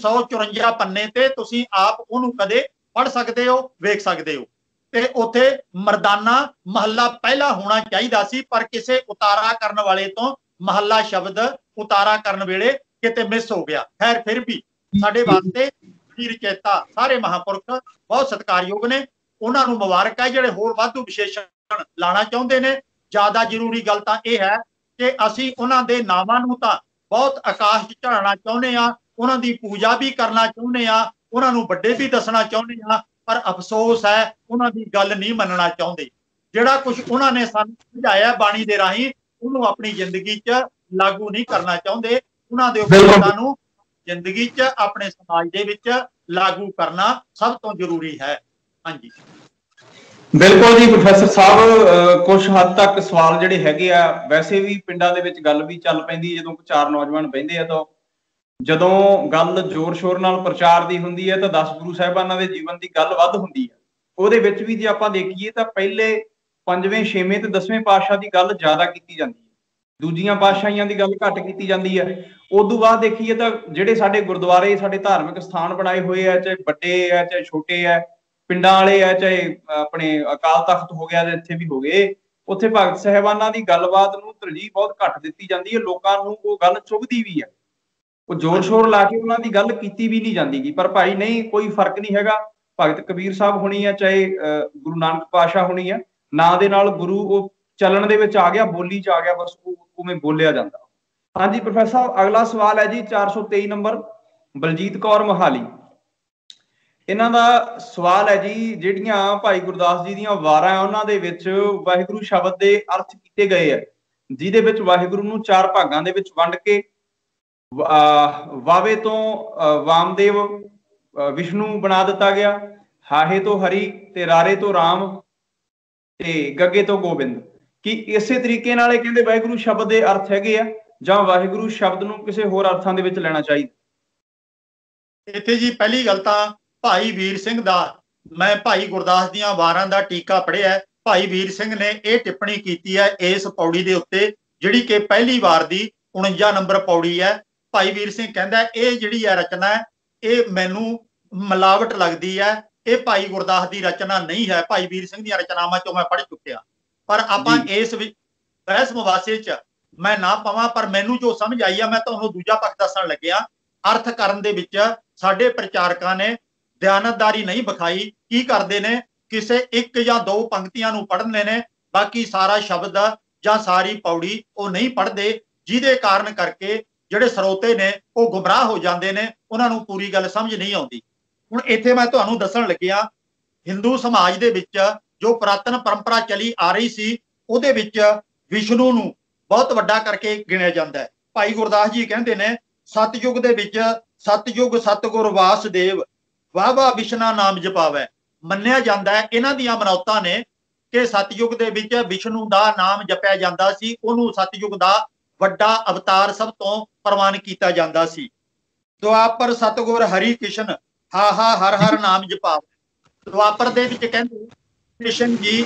554 ਪੰਨੇ ਤੇ ਤੁਸੀਂ ਆਪ ਉਹਨੂੰ ਕਦੇ ਪੜ੍ਹ ਸਕਦੇ ਹੋ, ਵੇਖ ਸਕਦੇ ਹੋ। ਤੇ ਉੱਥੇ ਮਰਦਾਨਾ ਮਹੱਲਾ ਪਹਿਲਾ ਹੋਣਾ ਚਾਹੀਦਾ ਸੀ ਪਰ ਕਿਸੇ ਉਤਾਰਾ ਕਰਨ ਵਾਲੇ ਤੋਂ ਮਹੱਲਾ ਸ਼ਬਦ ਉਤਾਰਾ ਕਰਨ ਵੇਲੇ ਕਿਤੇ ਮਿਸ ਹੋ ਗਿਆ। ਖੈਰ ਫਿਰ ਵੀ ਸਾਡੇ ਵਾਸਤੇ ਰਚੇਤਾ ਸਾਰੇ ਮਹਾਂਪੁਰਖ ਬਹੁਤ ਸਤਿਕਾਰਯੋਗ ਨੇ, ਉਹਨਾਂ ਨੂੰ ਮੁਬਾਰਕ ਹੈ। ਜਿਹੜੇ ਹੋਰ ਵਾਧੂ ਵਿਸ਼ੇਸ਼ਣ ਲਾਣਾ ਚਾਹੁੰਦੇ ਨੇ, ਜ਼ਿਆਦਾ ਜ਼ਰੂਰੀ ਗੱਲ ਤਾਂ ਇਹ ਹੈ ਕਿ ਅਸੀਂ ਉਹਨਾਂ ਦੇ ਨਾਵਾਂ ਨੂੰ ਤਾਂ ਬਹੁਤ ਆਕਾਸ਼ 'ਚ ਚੜਾਉਣਾ ਚਾਹੁੰਦੇ ਹਾਂ, ਉਹਨਾਂ ਦੀ ਪੂਜਾ ਵੀ ਕਰਨਾ ਚਾਹੁੰਦੇ ਹਾਂ, ਉਹਨਾਂ ਨੂੰ ਵੱਡੇ ਵੀ ਦੱਸਣਾ ਚਾਹੁੰਦੇ ਹਾਂ, ਪਰ ਅਫਸੋਸ ਹੈ ਉਹਨਾਂ ਦੀ ਗੱਲ ਨਹੀਂ ਮੰਨਣਾ ਚਾਹੁੰਦੇ। ਜਿਹੜਾ ਕੁਝ ਉਹਨਾਂ ਨੇ ਸਾਨੂੰ ਸਮਝਾਇਆ ਬਾਣੀ ਦੇ ਰਾਹੀਂ ਉਹਨੂੰ ਆਪਣੀ ਜ਼ਿੰਦਗੀ 'ਚ ਲਾਗੂ ਨਹੀਂ ਕਰਨਾ ਚਾਹੁੰਦੇ। ਉਹਨਾਂ ਦੇ ਉਪਦੇਸ਼ਾਂ ਨੂੰ ਜ਼ਿੰਦਗੀ 'ਚ ਆਪਣੇ ਸਮਾਜ ਦੇ ਵਿੱਚ ਲਾਗੂ ਕਰਨਾ ਸਭ ਤੋਂ ਜ਼ਰੂਰੀ ਹੈ। ਹਾਂਜੀ ਬਿਲਕੁਲ ਜੀ ਪ੍ਰੋਫੈਸਰ ਸਾਹਿਬ, ਕੁਝ ਹੱਦ ਤੱਕ ਸਵਾਲ ਜਿਹੜੇ ਹੈਗੇ ਆ ਵੈਸੇ ਵੀ ਪਿੰਡਾਂ ਦੇ ਵਿੱਚ ਗੱਲ ਵੀ ਚੱਲ ਪੈਂਦੀ ਜਦੋਂ ਚਾਰ ਨੌਜਵਾਨ ਬਹਿੰਦੇ ਆ ਤਾਂ ਜਦੋਂ ਗੱਲ ਜ਼ੋਰ ਸ਼ੋਰ ਨਾਲ ਪ੍ਰਚਾਰ ਦੀ ਹੁੰਦੀ ਹੈ ਤਾਂ 10 ਗੁਰੂ ਸਾਹਿਬਾਨਾਂ ਦੇ ਜੀਵਨ ਦੀ ਗੱਲ ਵੱਧ ਹੁੰਦੀ ਹੈ। ਉਹਦੇ ਵਿੱਚ ਵੀ ਜੇ ਆਪਾਂ ਦੇਖੀਏ ਤਾਂ ਪਹਿਲੇ 5ਵੇਂ 6ਵੇਂ ਤੇ 10ਵੇਂ ਪਾਤਸ਼ਾਹ ਦੀ ਗੱਲ ਜ਼ਿਆਦਾ ਕੀਤੀ ਜਾਂਦੀ ਹੈ, ਦੂਜੀਆਂ ਪਾਤਸ਼ਾਹੀਆਂ ਦੀ ਗੱਲ ਘੱਟ ਕੀਤੀ ਜਾਂਦੀ ਹੈ। ਉਦੋਂ ਬਾਅਦ ਦੇਖੀਏ ਤਾਂ ਜਿਹੜੇ ਸਾਡੇ ਗੁਰਦੁਆਰੇ, ਸਾਡੇ ਧਾਰਮਿਕ ਸਥਾਨ ਬਣਾਏ ਹੋਏ ਆ, ਚਾਹੇ ਵੱਡੇ ਆ ਚਾਹੇ ਛੋਟੇ ਆ, ਪਿੰਡਾਂ ਵਾਲੇ ਆ ਚਾਹੇ ਆਪਣੇ ਅਕਾਲ ਤਖਤ ਹੋ ਗਿਆ ਇੱਥੇ ਵੀ ਹੋ ਗਏ, ਉੱਥੇ ਭਗਤ ਸਾਹਿਬਾਨਾਂ ਦੀ ਗੱਲਬਾਤ ਨੂੰ ਤਰਜੀਹ ਬਹੁਤ ਘੱਟ ਦਿੱਤੀ ਜਾਂਦੀ ਹੈ। ਲੋਕਾਂ ਨੂੰ ਉਹ ਗੱਲ ਚੁਭਦੀ ਵੀ ਹੈ, ਉਹ ਜ਼ੋਰ ਸ਼ੋਰ ਲਾ ਕੇ ਉਹਨਾਂ ਦੀ ਗੱਲ ਕੀਤੀ ਵੀ ਨਹੀਂ ਜਾਂਦੀ। ਪਰ ਭਾਈ ਨਹੀਂ, ਕੋਈ ਫਰਕ ਨਹੀਂ ਹੈਗਾ। ਭਗਤ ਕਬੀਰ ਸਾਹਿਬ ਹੋਣੀ ਆ ਚਾਹੇ ਗੁਰੂ ਨਾਨਕ ਪਾਤਸ਼ਾਹ ਹੋਣੀ ਆ, ਨਾਂ ਦੇ ਨਾਲ ਗੁਰੂ ਉਹ ਚੱਲਣ ਦੇ ਵਿੱਚ ਆ ਗਿਆ, ਬੋਲੀ 'ਚ ਆ ਗਿਆ, ਬਸ ਉਵੇਂ ਬੋਲਿਆ ਜਾਂਦਾ। ਹਾਂਜੀ ਪ੍ਰੋਫੈਸਰ ਸਾਹਿਬ, ਅਗਲਾ ਸਵਾਲ ਹੈ ਜੀ 423 ਨੰਬਰ, ਬਲਜੀਤ ਕੌਰ ਮੋਹਾਲੀ। ਇਹਨਾਂ ਦਾ ਸਵਾਲ ਹੈ ਜੀ, ਜਿਹੜੀਆਂ ਭਾਈ ਗੁਰਦਾਸ ਜੀ ਦੀਆਂ ਵਾਰਾਂ ਉਹਨਾਂ ਦੇ ਵਿੱਚ ਵਾਹਿਗੁਰੂ ਸ਼ਬਦ ਦੇ ਅਰਥ ਕੀਤੇ ਗਏ ਆ, ਜਿਹਦੇ ਵਿੱਚ ਵਾਹਿਗੁਰੂ ਨੂੰ 4 ਭਾਗਾਂ ਦੇ ਵਿੱਚ ਵੰਡ ਕੇ ਵਾਵੇ ਤੋਂ ਵਾਮਦੇਵ, विष्णु बना दिता गया, हाहे तो हरि ते रारे तो राम ते गगे तो गोबिंद। कि इसे तरीके नाल कहंदे वाहिगुरू शब्द के अर्थ हैगे आ जां वाहिगुरू शब्द नूं किसी होर अर्थां दे विच लेना चाहिए? इत्थे जी पहली गल तां भाई वीर सिंह दा, मैं भाई गुरदास दियां वारां दा टीका पढ़िया। भाई वीर सिंह ने यह टिप्पणी की है इस पौड़ी के उत्ते, जिहड़ी कि पहली वार दी 49 नंबर पौड़ी है। भाई वीर सिंह कहता है ये जिहड़ी है रचना है ये मैनू मिलावट लगती है, ये भाई गुरदास की रचना नहीं है। भाई वीर सिंह दी रचनावां चों मैं पढ़ चुकिया, पर आपां इस बहस मुबासे च मैं ना पावां। पर मैनू जो समझ आई है मैं तुहानूं दूजा पक्ष दस्सण लग्गिया। अर्थ करन दे विच साडे प्रचारकां ने दयानतदारी नहीं विखाई। की करदे ने, किसे एक या दो पंक्तियां नूं पढ़ने ने, बाकी सारा शब्द जां सारी पौड़ी वो नहीं पढ़ते, जिहदे कारण करके ਜਿਹੜੇ ਸਰੋਤੇ ਨੇ ਉਹ ਗੁੰਮਰਾਹ ਹੋ ਜਾਂਦੇ ਨੇ, ਉਹਨਾਂ ਨੂੰ ਪੂਰੀ ਗੱਲ ਸਮਝ ਨਹੀਂ ਆਉਂਦੀ। ਹੁਣ ਇੱਥੇ ਮੈਂ ਤੁਹਾਨੂੰ ਦੱਸਣ ਲੱਗਿਆ, ਹਿੰਦੂ ਸਮਾਜ ਦੇ ਵਿੱਚ ਜੋ ਪੁਰਾਤਨ ਪਰੰਪਰਾ ਚਲੀ ਆ ਰਹੀ ਸੀ ਉਹਦੇ ਵਿੱਚ ਵਿਸ਼ਨੂੰ ਨੂੰ ਬਹੁਤ ਵੱਡਾ ਕਰਕੇ ਗਿਣਿਆ ਜਾਂਦਾ ਹੈ। ਭਾਈ ਗੁਰਦਾਸ ਜੀ ਕਹਿੰਦੇ ਨੇ ਸਤਯੁਗ ਦੇ ਵਿੱਚ ਸਤਯੁਗ ਸਤਗੁਰ ਵਾਸਦੇਵ ਵਾਹ ਵਾਹ ਵਿਸ਼ਨਾ ਨਾਮ ਜਪਾਵੇ। ਮੰਨਿਆ ਜਾਂਦਾ ਹੈ ਇਹਨਾਂ ਦੀਆਂ ਮਨੌਤਾਂ ਨੇ ਕਿ ਸਤਯੁਗ ਦੇ ਵਿੱਚ ਵਿਸ਼ਨੂੰ ਦਾ ਨਾਮ ਜਪਿਆ ਜਾਂਦਾ ਸੀ, ਉਹਨੂੰ ਸਤਯੁਗ ਦਾ ਵੱਡਾ ਅਵਤਾਰ ਸਭ ਤੋਂ ਪ੍ਰਵਾਨ ਕੀਤਾ ਜਾਂਦਾ ਸੀ। ਦੁਆਪਰ ਸਤਗੁਰ ਹਰੀ ਕ੍ਰਿਸ਼ਨ ਹਾ ਹਾ ਹਰ ਹਰ ਨਾਮ ਜਪਾਵੇ। ਦੁਆਪਰ ਦੇ ਵਿੱਚ ਕਹਿੰਦੇ ਕ੍ਰਿਸ਼ਨ ਜੀ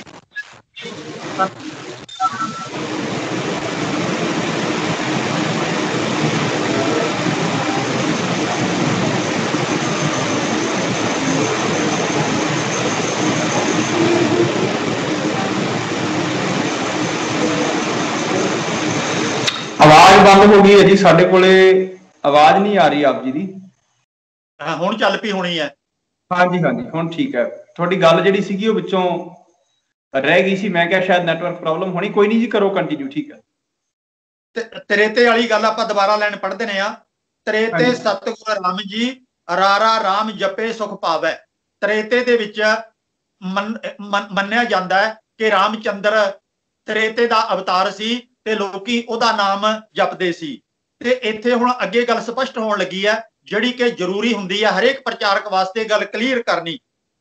आवाज बंद हो गई है जी, साडे कोले आवाज नहीं आ रही आप जी दी। हुण चल पई होनी है। हाँ जी हुण ठीक है। थोड़ी गल जिहड़ी सीगी ओह विचों रह गई सी, मैं क्या शायद नेटवर्क प्रॉब्लम होनी। कोई नहीं जी, करो कंटिन्यू, ठीक है। त्रेते वाली गल आपां दोबारा लाइन पढ़ देने आ। त्रेते सतगुर राम जी रारा राम जपे सुख पावै। त्रेते दे विच मन्निया जांदा है कि रामचंद्र त्रेते दा अवतार सी ते लोकी ओहदा नाम जपदे सी। ते इत्थे हुण अगे गल स्पष्ट होण लगी है, जिहड़ी कि जरूरी हुंदी है हरेक प्रचारक वास्ते गल क्लीयर करनी।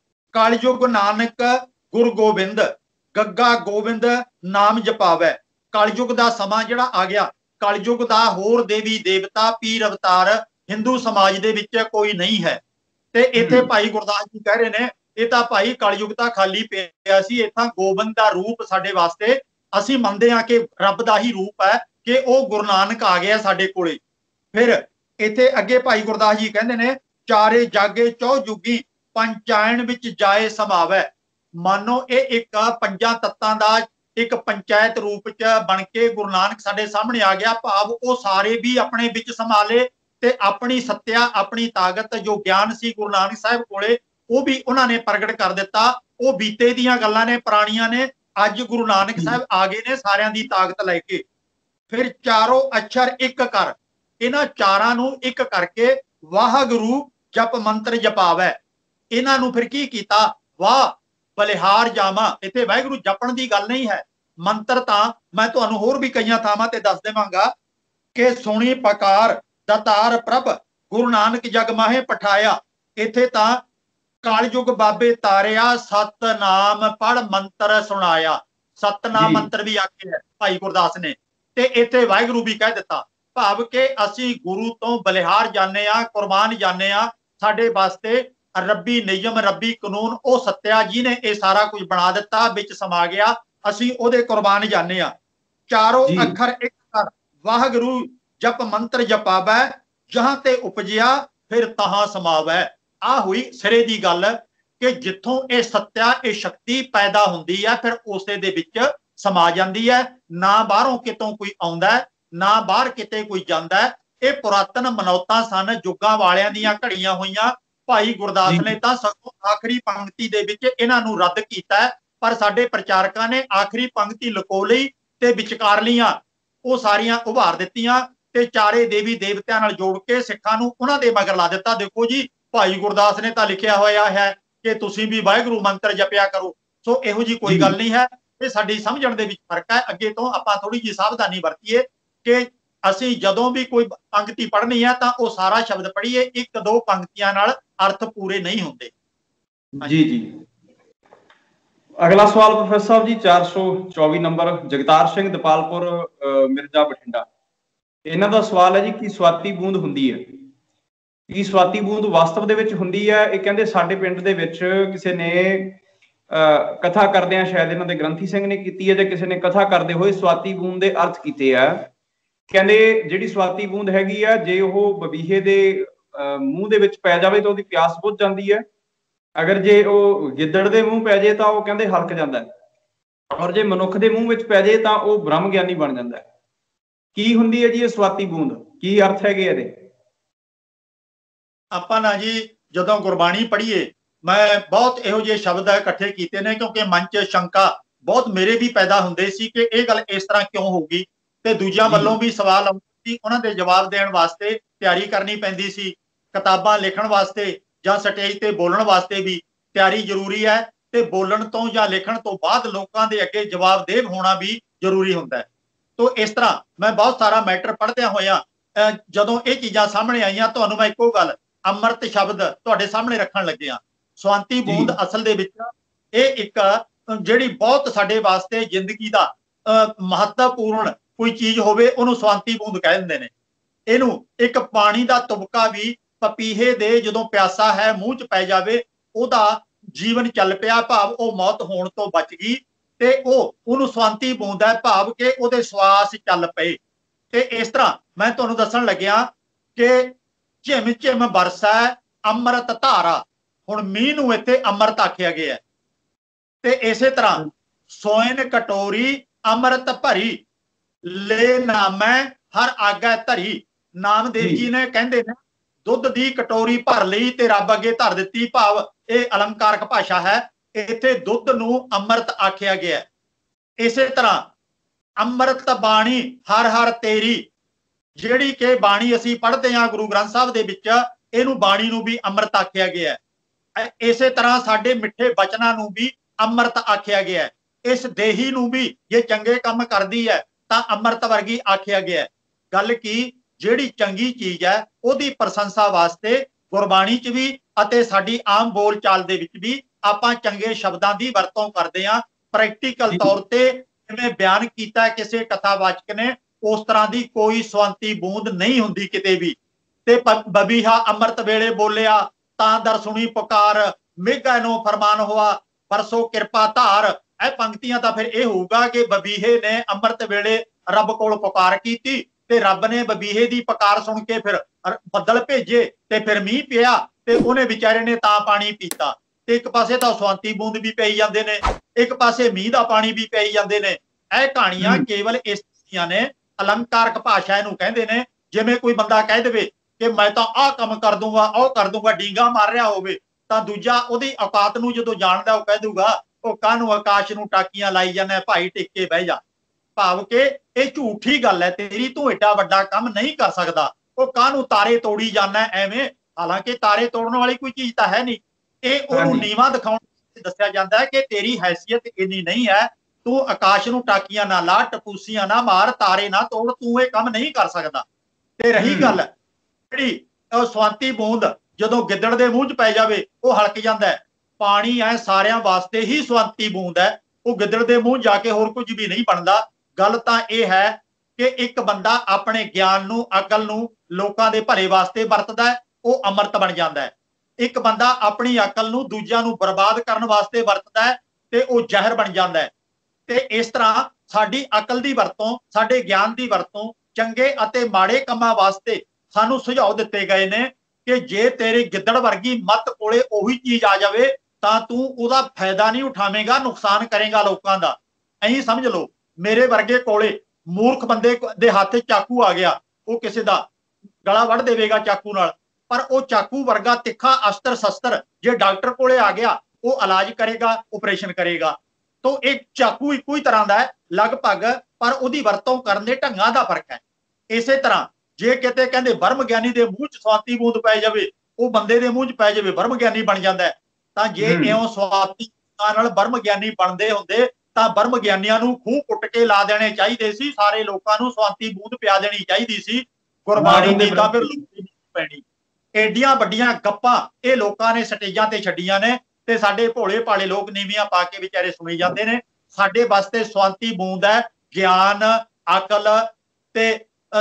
कलयुग नानक गुरु गोबिंद गग्गा गोबिंद नाम जपावै। कलयुग दा समां जिहड़ा आ गया, कलयुग दा होर देवी देवता पीर अवतार हिंदू समाज दे विच कोई नहीं है। ते इत्थे भाई गुरदास जी कह रहे ने ये तां भाई कलयुग तां खाली पिया सी, इत्थां गोबिंद दा रूप साडे वास्ते ਅਸੀਂ ਮੰਨਦੇ ਹਾਂ ਕਿ ਰੱਬ ਦਾ ਹੀ ਰੂਪ ਹੈ ਕਿ ਉਹ ਗੁਰੂ ਨਾਨਕ ਆ ਗਿਆ ਸਾਡੇ ਕੋਲੇ। ਫਿਰ ਇੱਥੇ ਅੱਗੇ ਭਾਈ ਗੁਰਦਾਸ ਜੀ ਕਹਿੰਦੇ ਨੇ ਚਾਰੇ ਜਾਗੇ ਚੌ ਜੁਗੀ ਪੰਚਾਇਣ ਵਿੱਚ ਜਾਏ ਸਮਾਵੈ। ਮਾਨੋ ਇਹ ਇੱਕ ਪੰਜਾਂ ਤੱਤਾਂ ਦਾ ਇੱਕ ਪੰਚਾਇਤ ਰੂਪ ਚ ਬਣ ਕੇ ਗੁਰੂ ਨਾਨਕ ਸਾਡੇ ਸਾਹਮਣੇ ਆ ਗਿਆ। ਭਾਵ ਉਹ ਸਾਰੇ ਵੀ ਆਪਣੇ ਵਿੱਚ ਸਮਾ ਲਏ ਤੇ ਆਪਣੀ ਸੱਤਿਆ ਆਪਣੀ ਤਾਕਤ ਜੋ ਗਿਆਨ ਸੀ ਗੁਰੂ ਨਾਨਕ ਸਾਹਿਬ ਕੋਲੇ ਉਹ ਵੀ ਉਹਨਾਂ ਨੇ ਪ੍ਰਗਟ ਕਰ ਦਿੱਤਾ। ਉਹ ਬੀਤੇ ਦੀਆਂ ਗੱਲਾਂ ਨੇ, ਪੁਰਾਣੀਆਂ ਨੇ। ਅੱਜ ਗੁਰੂ ਨਾਨਕ ਸਾਹਿਬ ਆ ਗਏ ਨੇ ਸਾਰਿਆਂ ਦੀ ਤਾਕਤ ਲੈ ਕੇ। ਫਿਰ ਚਾਰੋਂ ਅक्षर ਇੱਕ ਕਰ, ਇਹਨਾਂ ਚਾਰਾਂ ਨੂੰ ਇੱਕ ਕਰਕੇ ਵਾਹਿਗੁਰੂ ਜਪ ਮੰਤਰ ਜਪਾਵੈ। ਇਹਨਾਂ ਨੂੰ ਫਿਰ ਕੀ ਕੀਤਾ, ਵਾਹ ਬਲਿਹਾਰ ਜਾਵਾਂ। ਇੱਥੇ ਵਾਹਿਗੁਰੂ ਜਪਣ ਦੀ ਗੱਲ ਨਹੀਂ ਹੈ। ਮੰਤਰ ਤਾਂ ਮੈਂ ਤੁਹਾਨੂੰ ਹੋਰ ਵੀ ਕਈਆਂ ਥਾਵਾਂ ਤੇ ਦੱਸ ਦੇਵਾਂਗਾ ਕਿ ਸੁਣੀ ਪਕਾਰ ਦਾਤਾਰ ਪ੍ਰਭ ਗੁਰੂ ਨਾਨਕ ਜਗ ਮਾਹੇ ਪਠਾਇਆ। ਇੱਥੇ ਤਾਂ कलयुग बाबे तारिया सतनाम पढ़ मंत्र सुनाया। सतनाम मंत्र भी आखे है भाई गुरदास ने, ते इत्थे वाहिगुरू भी कह दिता। भाव के असी गुरु तो बलिहार जाने आ, कुर्बान जाने आ। साडे वास्ते रब्बी नियम रब्बी कानून ओ सत्या जी ने ये सारा कुछ बना दिता, विच समा गया। असी ओदे कुर्बान जाने आ। चारों अखर एक कर वाहिगुरू जप मंत्र जपावै। जहां ते उपजिया फिर तहां समावै। आ हुई सिरे दी गल कि जिथों ये सत्या ये शक्ति पैदा हुंदी है फिर उसे दे विच समा जांदी है। ना बाहरों कितों कोई आउंदा है, ना बाहर किते कोई जांदा है। ये पुरातन मनौतां सन, जुगां वालियां दीयां घड़ियां होईयां। भाई गुरदास ने तां सगों आखिरी पंक्ति दे विच इन्हां नूं रद्द कीता है, पर साडे प्रचारकां ने आखिरी पंक्ति लुको लई ते विचकारलीआं ਉਹ ਸਾਰੀਆਂ ਉਭਾਰ ਦਿੱਤੀਆਂ ਤੇ ਚਾਰੇ ਦੇਵੀ ਦੇਵਤਿਆਂ ਨਾਲ ਜੋੜ ਕੇ ਸਿੱਖਾਂ ਨੂੰ ਉਹਨਾਂ ਦੇ ਮਗਰ ਲਾ ਦਿੱਤਾ। ਦੇਖੋ ਜੀ ਭਾਈ ਗੁਰਦਾਸ ਨੇ ਤਾਂ ਲਿਖਿਆ ਹੋਇਆ ਹੈ ਕਿ ਤੁਸੀਂ ਵੀ ਵਾਹਿਗੁਰੂ ਮੰਤਰ ਜਪਿਆ ਕਰੋ। ਸੋ ਇਹੋ ਜੀ ਕੋਈ ਗੱਲ ਨਹੀਂ ਹੈ। ਇਹ ਸਾਡੀ ਸਮਝਣ ਦੇ ਵਿੱਚ ਫਰਕ ਹੈ। ਅੱਗੇ ਤੋਂ ਆਪਾਂ ਥੋੜੀ ਜਿਹੀ ਸਾਵਧਾਨੀ ਵਰਤੀਏ ਕਿ ਅਸੀਂ ਜਦੋਂ भी कोई पंक्ति पढ़नी है तो वो सारा शब्द पढ़िए, एक दो पंक्तियां नाल अर्थ पूरे नहीं होंगे। जी जी। अगला सवाल प्रोफेसर साहब जी 424 नंबर जगतार सिंह दपालपुर मिर्जा बठिंडा, ਇਹਨਾਂ ਦਾ ਸਵਾਲ ਹੈ ਜੀ ਕਿ ਸਵਾਤੀ ਬੂੰਦ ਹੁੰਦੀ ਹੈ, ਕੀ ਸਵਾਤੀ ਬੂੰਦ ਵਾਸਤਵ ਦੇ ਵਿੱਚ ਹੁੰਦੀ ਹੈ? ਇਹ ਕਹਿੰਦੇ ਸਾਡੇ ਪਿੰਡ ਦੇ ਵਿੱਚ ਕਿਸੇ ਨੇ ਕਥਾ ਕਰਦਿਆਂ, ਸ਼ਾਇਦ ਇਹਨਾਂ ਦੇ ਗ੍ਰੰਥੀ ਸਿੰਘ ਨੇ ਕੀਤੀ ਹੈ ਜਾਂ ਕਿਸੇ ਨੇ ਕਥਾ ਕਰਦੇ ਹੋਏ ਸਵਾਤੀ ਬੂੰਦ ਦੇ ਅਰਥ ਕੀਤੇ ਆ। ਕਹਿੰਦੇ ਜਿਹੜੀ ਸਵਾਤੀ ਬੂੰਦ ਹੈਗੀ ਆ, ਜੇ ਉਹ ਬਬੀਹੇ ਦੇ ਮੂੰਹ ਦੇ ਵਿੱਚ ਪੈ ਜਾਵੇ ਤਾਂ ਉਹਦੀ ਪਿਆਸ ਬੁੱਝ ਜਾਂਦੀ ਹੈ, ਅਗਰ ਜੇ ਉਹ ਗਿੱਦੜ ਦੇ ਮੂੰਹ ਪੈ ਜੇ ਤਾਂ ਉਹ ਕਹਿੰਦੇ ਹਲਕ ਜਾਂਦਾ ਹੈ, ਔਰ ਜੇ ਮਨੁੱਖ ਦੇ ਮੂੰਹ ਵਿੱਚ ਪੈ ਜੇ ਤਾਂ ਉਹ ਬ੍ਰਹਮ ਗਿਆਨੀ ਬਣ ਜਾਂਦਾ ਹੈ। ਕੀ ਹੁੰਦੀ ਹੈ ਜੀ ਇਹ ਸਵਾਤੀ ਬੂੰਦ, ਕੀ ਅਰਥ ਹੈਗੇ ਇਹਦੇ? ਆਪਾਂ ਨਾ ਜੀ ਜਦੋਂ ਗੁਰਬਾਣੀ ਪੜ੍ਹੀਏ, ਮੈਂ ਬਹੁਤ ਇਹੋ ਜਿਹੇ ਸ਼ਬਦ ਇਕੱਠੇ ਕੀਤੇ ਨੇ, ਕਿਉਂਕਿ ਮਨ 'ਚ ਸ਼ੰਕਾ ਬਹੁਤ ਮੇਰੇ ਵੀ ਪੈਦਾ ਹੁੰਦੇ ਸੀ ਕਿ ਇਹ ਗੱਲ ਇਸ ਤਰ੍ਹਾਂ ਕਿਉਂ ਹੋਊਗੀ, ਤੇ ਦੂਜਿਆਂ ਵੱਲੋਂ ਵੀ ਸਵਾਲ ਆਉਂਦੇ ਸੀ, ਉਹਨਾਂ ਦੇ ਜਵਾਬ ਦੇਣ ਵਾਸਤੇ ਤਿਆਰੀ ਕਰਨੀ ਪੈਂਦੀ ਸੀ। ਕਿਤਾਬਾਂ ਲਿਖਣ ਵਾਸਤੇ ਜਾਂ ਸਟੇਜ ਤੇ ਬੋਲਣ ਵਾਸਤੇ ਵੀ ਤਿਆਰੀ ਜ਼ਰੂਰੀ ਹੈ, ਤੇ ਬੋਲਣ ਤੋਂ ਜਾਂ ਲਿਖਣ ਤੋਂ ਬਾਅਦ ਲੋਕਾਂ ਦੇ ਅੱਗੇ ਜਵਾਬਦੇਹ ਹੋਣਾ ਵੀ ਜ਼ਰੂਰੀ ਹੁੰਦਾ ਹੈ। ਤੋ ਇਸ ਤਰ੍ਹਾਂ ਮੈਂ ਬਹੁਤ ਸਾਰਾ ਮੈਟਰ ਪੜ੍ਹਦਿਆਂ ਹੋਇਆਂ ਜਦੋਂ ਇਹ ਚੀਜ਼ਾਂ ਸਾਹਮਣੇ ਆਈਆਂ, ਤੁਹਾਨੂੰ ਮੈਂ ਇੱਕੋ ਗੱਲ ਅੰਮ੍ਰਿਤ ਸ਼ਬਦ ਤੁਹਾਡੇ ਸਾਹਮਣੇ ਰੱਖਣ ਲੱਗਿਆ। ਸਵਾਤੀ ਬੂੰਦ ਅਸਲ ਦੇ ਵਿੱਚ ਇਹ ਇੱਕ ਜਿਹੜੀ ਬਹੁਤ ਸਾਡੇ ਵਾਸਤੇ ਜ਼ਿੰਦਗੀ ਦਾ ਮਹੱਤਵਪੂਰਨ ਕੋਈ ਚੀਜ਼ ਹੋਵੇ, ਉਹਨੂੰ ਸਵਾਤੀ ਬੂੰਦ ਕਹਿ ਦਿੰਦੇ ਨੇ। ਇਹਨੂੰ ਇੱਕ ਪਾਣੀ ਦਾ ਤੁਬਕਾ ਵੀ ਪਪੀਹੇ ਦੇ ਜਦੋਂ ਪਿਆਸਾ ਹੈ ਮੂੰਹ 'ਚ ਪੈ ਜਾਵੇ, ਉਹਦਾ ਜੀਵਨ ਚੱਲ ਪਿਆ, ਭਾਵ ਉਹ ਮੌਤ ਹੋਣ ਤੋਂ ਬਚ ਗਈ, ਤੇ ਉਹਨੂੰ ਸਵਾਤੀ ਬੂੰਦ ਹੈ, ਭਾਵ ਕਿ ਉਹਦੇ ਸਵਾਸ ਚੱਲ ਪਏ। ਤੇ ਇਸ ਤਰ੍ਹਾਂ ਮੈਂ ਤੁਹਾਨੂੰ ਦੱਸਣ ਲੱਗਿਆ ਕਿ ਝਿਮ ਝਿਮ ਬਰਸੈ ਅੰਮ੍ਰਿਤ ਧਾਰਾ, ਹੁਣ ਮੀਂਹ ਨੂੰ ਇੱਥੇ ਅੰਮ੍ਰਿਤ ਆਖਿਆ ਗਿਆ। ਤੇ ਇਸੇ ਤਰ੍ਹਾਂ ਸੋਇਨ ਕਟੋਰੀ ਅੰਮ੍ਰਿਤ ਭਰੀ, ਲੈ ਨਾਮੈ ਹਰ ਆਗੈ ਧਰੀ। ਨਾਮਦੇਵ ਜੀ ਨੇ ਕਹਿੰਦੇ ਨੇ ਦੁੱਧ ਦੀ ਕਟੋਰੀ ਭਰ ਲਈ ਤੇ ਰੱਬ ਅੱਗੇ ਧਰ ਦਿੱਤੀ, ਭਾਵ ਇਹ ਅਲੰਕਾਰਕ ਭਾਸ਼ਾ ਹੈ, ਇੱਥੇ ਦੁੱਧ ਨੂੰ ਅੰਮ੍ਰਿਤ ਆਖਿਆ ਗਿਆ। ਇਸੇ ਤਰ੍ਹਾਂ ਅੰਮ੍ਰਿਤ ਬਾਣੀ ਹਰ ਹਰ ਤੇਰੀ, ਜਿਹੜੀ ਕਿ ਬਾਣੀ ਅਸੀਂ ਪੜ੍ਹਦੇ ਹਾਂ ਗੁਰੂ ਗ੍ਰੰਥ ਸਾਹਿਬ ਦੇ ਵਿੱਚ, ਇਹਨੂੰ ਬਾਣੀ ਨੂੰ ਵੀ ਅੰਮ੍ਰਿਤ ਆਖਿਆ ਗਿਆ। ਇਸੇ ਤਰ੍ਹਾਂ ਸਾਡੇ ਮਿੱਠੇ ਬਚਨਾਂ ਨੂੰ ਵੀ ਅੰਮ੍ਰਿਤ ਆਖਿਆ ਗਿਆ। ਇਸ ਦੇਹੀ ਨੂੰ ਵੀ ਜੇ ਚੰਗੇ ਕੰਮ ਕਰਦੀ ਹੈ ਤਾਂ ਅੰਮ੍ਰਿਤ ਵਰਗੀ ਆਖਿਆ ਗਿਆ। ਗੱਲ ਕੀ, ਜਿਹੜੀ ਚੰਗੀ ਚੀਜ਼ ਹੈ ਉਹਦੀ ਪ੍ਰਸ਼ੰਸਾ ਵਾਸਤੇ ਗੁਰਬਾਣੀ 'ਚ ਵੀ ਅਤੇ ਸਾਡੀ ਆਮ ਬੋਲ ਚਾਲ ਦੇ ਵਿੱਚ ਵੀ ਆਪਾਂ ਚੰਗੇ ਸ਼ਬਦਾਂ ਦੀ ਵਰਤੋਂ ਕਰਦੇ ਹਾਂ। ਪ੍ਰੈਕਟੀਕਲ ਤੌਰ ਤੇ ਜਿਵੇਂ ਬਿਆਨ ਕੀਤਾ ਕਿਸੇ ਕਥਾਵਾਚਕ ਨੇ, ਉਸ ਤਰ੍ਹਾਂ ਦੀ ਕੋਈ ਸਵਾਤੀ ਬੂੰਦ ਨਹੀਂ ਹੁੰਦੀ ਕਿਤੇ ਵੀ। ਤੇ ਬਬੀਹਾ ਅੰਮ੍ਰਿਤ ਵੇਲੇ ਬੋਲਿਆ ਤਾਂ ਦਰ ਸੁਣੀ ਪੁਕਾਰ, ਮੇਘਾ ਨੂੰ ਫਰਮਾਨ ਹੋਆ ਪਰਸੋ ਕਿਰਪਾ ਧਾਰ। ਇਹ ਪੰਕਤੀਆਂ ਤਾਂ ਫਿਰ ਇਹ ਹੋਊਗਾ ਕਿ ਬਬੀਹੇ ਨੇ ਅੰਮ੍ਰਿਤ ਵੇਲੇ ਰੱਬ ਕੋਲ ਪੁਕਾਰ ਕੀਤੀ, ਤੇ ਰੱਬ ਨੇ ਬਬੀਹੇ ਦੀ ਪੁਕਾਰ ਸੁਣ ਕੇ ਫਿਰ ਬੱਦਲ ਭੇਜੇ ਤੇ ਫਿਰ ਮੀਂਹ ਪਿਆ, ਤੇ ਉਹਨੇ ਵਿਚਾਰੇ ਨੇ ਤਾਂ ਪਾਣੀ ਪੀਤਾ। ਤੇ ਇੱਕ ਪਾਸੇ ਤਾਂ ਸਵਾਤੀ ਬੂੰਦ ਵੀ ਪਈ ਜਾਂਦੇ ਨੇ, ਇੱਕ ਪਾਸੇ ਮੀਂਹ ਦਾ ਪਾਣੀ ਵੀ ਪਈ ਜਾਂਦੇ ਨੇ। ਇਹ ਕਹਾਣੀਆਂ ਕੇਵਲ ਇਸ ਦੀਆਂ ਨੇ, ਅਲੰਕਾਰਕ ਭਾਸ਼ਾ ਇਹਨੂੰ ਕਹਿੰਦੇ ਨੇ। ਜਿਵੇਂ ਕੋਈ ਬੰਦਾ ਕਹਿ ਦੇਵੇ ਕਿ ਮੈਂ ਤਾਂ ਆਹ ਕੰਮ ਕਰ ਦੂੰਗਾ, ਉਹ ਕਰ ਦੂੰਗਾ, ਡੀਂਗਾ ਮਾਰ ਰਿਹਾ ਹੋਵੇ, ਤਾਂ ਦੂਜਾ ਉਹਦੀ ਔਕਾਤ ਨੂੰ ਜਦੋਂ ਜਾਣਦਾ ਉਹ ਕਹਿ ਦੂਗਾ, ਉਹ ਕਾਹਨੂੰ ਆਕਾਸ਼ ਨੂੰ ਟਾਕੀਆਂ ਲਾਈ ਜਾਂਦਾ ਭਾਈ, ਟਿਕ ਕੇ ਬਹਿ ਜਾ। ਭਾਵ ਕਿ ਇਹ ਝੂਠੀ ਗੱਲ ਹੈ ਤੇਰੀ, ਤੂੰ ਏਡਾ ਵੱਡਾ ਕੰਮ ਨਹੀਂ ਕਰ ਸਕਦਾ, ਉਹ ਕਾਹਨੂੰ ਤਾਰੇ ਤੋੜੀ ਜਾਂਦਾ ਐਵੇਂ। ਹਾਲਾਂਕਿ ਤਾਰੇ ਤੋੜਨ ਵਾਲੀ ਕੋਈ ਚੀਜ਼ ਤਾਂ ਹੈ ਨਹੀਂ। ਇਹ ਉਹਨੂੰ ਨੀਵਾਂ ਦਿਖਾਉਣ ਦੱਸਿਆ ਜਾਂਦਾ ਹੈ ਕਿ ਤੇਰੀ ਹੈਸੀਅਤ ਇੰਨੀ ਨਹੀਂ ਹੈ, ਤੂੰ ਆਕਾਸ਼ ਨੂੰ ਟਾਕੀਆਂ ਨਾ ਲਾ, ਟਪੂਸੀਆਂ ਨਾ ਮਾਰ, ਤਾਰੇ ਨਾ ਤੋੜ, ਤੂੰ ਇਹ ਕੰਮ ਨਹੀਂ ਕਰ ਸਕਦਾ। ਤੇ ਰਹੀ ਗੱਲ ਜਿਹੜੀ ਸਵਾਤੀ ਬੂੰਦ ਜਦੋਂ ਗਿੱਦੜ ਦੇ ਮੂੰਹ 'ਚ ਪੈ ਜਾਵੇ ਉਹ ਹਲਕ ਜਾਂਦਾ ਹੈ। ਪਾਣੀ ਹੈ ਸਾਰਿਆਂ ਵਾਸਤੇ ਹੀ ਸਵਾਤੀ ਬੂੰਦ ਹੈ, ਉਹ ਗਿੱਦੜ ਦੇ ਮੂੰਹ ਜਾ ਕੇ ਹੋਰ ਕੁਝ ਵੀ ਨਹੀਂ ਬਣਦਾ। ਗੱਲ ਤਾਂ ਇਹ ਹੈ ਕਿ ਇੱਕ ਬੰਦਾ ਆਪਣੇ ਗਿਆਨ ਨੂੰ, ਅਕਲ ਨੂੰ ਲੋਕਾਂ ਦੇ ਭਲੇ ਵਾਸਤੇ ਵਰਤਦਾ ਹੈ, ਉਹ ਅੰਮ੍ਰਿਤ ਬਣ ਜਾਂਦਾ ਹੈ। ਇੱਕ ਬੰਦਾ ਆਪਣੀ ਅਕਲ ਨੂੰ ਦੂਜਿਆਂ ਨੂੰ ਬਰਬਾਦ ਕਰਨ ਵਾਸਤੇ ਵਰਤਦਾ ਹੈ ਤੇ ਉਹ ਜ਼ਹਿਰ ਬਣ ਜਾਂਦਾ ਹੈ। ਤੇ ਇਸ ਤਰ੍ਹਾਂ ਸਾਡੀ ਅਕਲ ਦੀ ਵਰਤੋਂ, ਸਾਡੇ ਗਿਆਨ ਦੀ ਵਰਤੋਂ ਚੰਗੇ ਅਤੇ ਮਾੜੇ ਕੰਮਾਂ ਵਾਸਤੇ ਸਾਨੂੰ ਸੁਝਾਅ ਦਿੱਤੇ ਗਏ ਨੇ ਕਿ ਜੇ ਤੇਰੀ ਗਿੱਦੜ ਵਰਗੀ ਮੱਤ ਕੋਲੇ ਉਹੀ ਚੀਜ਼ ਆ ਜਾਵੇ ਤਾਂ ਤੂੰ ਉਹਦਾ ਫਾਇਦਾ ਨਹੀਂ ਉਠਾਵੇਂਗਾ, ਨੁਕਸਾਨ ਕਰੇਗਾ ਲੋਕਾਂ ਦਾ। ਐਂ ਸਮਝ ਲਓ, ਮੇਰੇ ਵਰਗੇ ਕੋਲੇ ਮੂਰਖ ਬੰਦੇ ਦੇ ਹੱਥ ਚਾਕੂ ਆ ਗਿਆ, ਉਹ ਕਿਸੇ ਦਾ ਗਲਾ ਵੱਢ ਦੇਵੇਗਾ ਚਾਕੂ ਨਾਲ, ਪਰ ਉਹ ਚਾਕੂ ਵਰਗਾ ਤਿੱਖਾ ਅਸਤਰ ਸ਼ਸਤਰ ਜੇ ਡਾਕਟਰ ਕੋਲੇ ਆ ਗਿਆ ਉਹ ਇਲਾਜ ਕਰੇਗਾ, ਆਪਰੇਸ਼ਨ ਕਰੇਗਾ। तो एक चाकू ਇੱਕੋ ਹੀ ਤਰ੍ਹਾਂ ਦਾ ਹੈ ਲਗਭਗ, ਪਰ ਉਹਦੀ ਵਰਤੋਂ ਕਰਨ ਦੇ ਢੰਗਾਂ ਦਾ ਫਰਕ ਹੈ। ਇਸੇ ਤਰ੍ਹਾਂ ਜੇ ਕਿਤੇ ਕਹਿੰਦੇ ਬਰਮ ਗਿਆਨੀ ਦੇ ਮੂੰਹ 'ਚ ਸਵਾਤੀ ਬੂੰਦ ਪੈ ਜਾਵੇ, ਉਹ ਬੰਦੇ ਦੇ ਮੂੰਹ 'ਚ ਪੈ ਜਾਵੇ, ਬਰਮ ਗਿਆਨੀ ਬਣ ਜਾਂਦਾ ਹੈ। ਤਾਂ ਜੇ ਇਉਂ ਸਵਾਤੀ ਨਾਲ ਬਰਮ ਗਿਆਨੀ ਬਣਦੇ ਹੁੰਦੇ ਤਾਂ ਬ੍ਰਹਮ ਗਿਆਨੀਆਂ ਨੂੰ ਖੂਹ ਕੁੱਟ ਕੇ ਲਾ ਦੇਣੇ ਚਾਹੀਦੇ ਸੀ, ਸਾਰੇ ਲੋਕਾਂ ਨੂੰ ਸਵਾਂਤੀ ਬੂੰਦ ਪਿਆ ਦੇਣੀ ਚਾਹੀਦੀ ਸੀ, ਗੁਰਬਾਣੀ ਦੀ ਤਾਂ ਫਿਰ ਪੈਣੀ। ਏਡੀਆਂ ਵੱਡੀਆਂ ਗੱਪਾਂ ਇਹ ਲੋਕਾਂ ਨੇ ਸਟੇਜਾਂ ਤੇ ਛੱਡੀਆਂ ਨੇ ਤੇ ਸਾਡੇ ਭੋਲੇ ਭਾਲੇ ਲੋਕ ਨੀਵੀਆਂ ਪਾ ਕੇ ਵਿਚਾਰੇ ਸੁਣੀ ਜਾਂਦੇ ਨੇ। ਸਾਡੇ ਵਾਸਤੇ ਸਵਾਂਤੀ ਬੂੰਦ ਹੈ ਗਿਆਨ, ਅਕਲ ਤੇ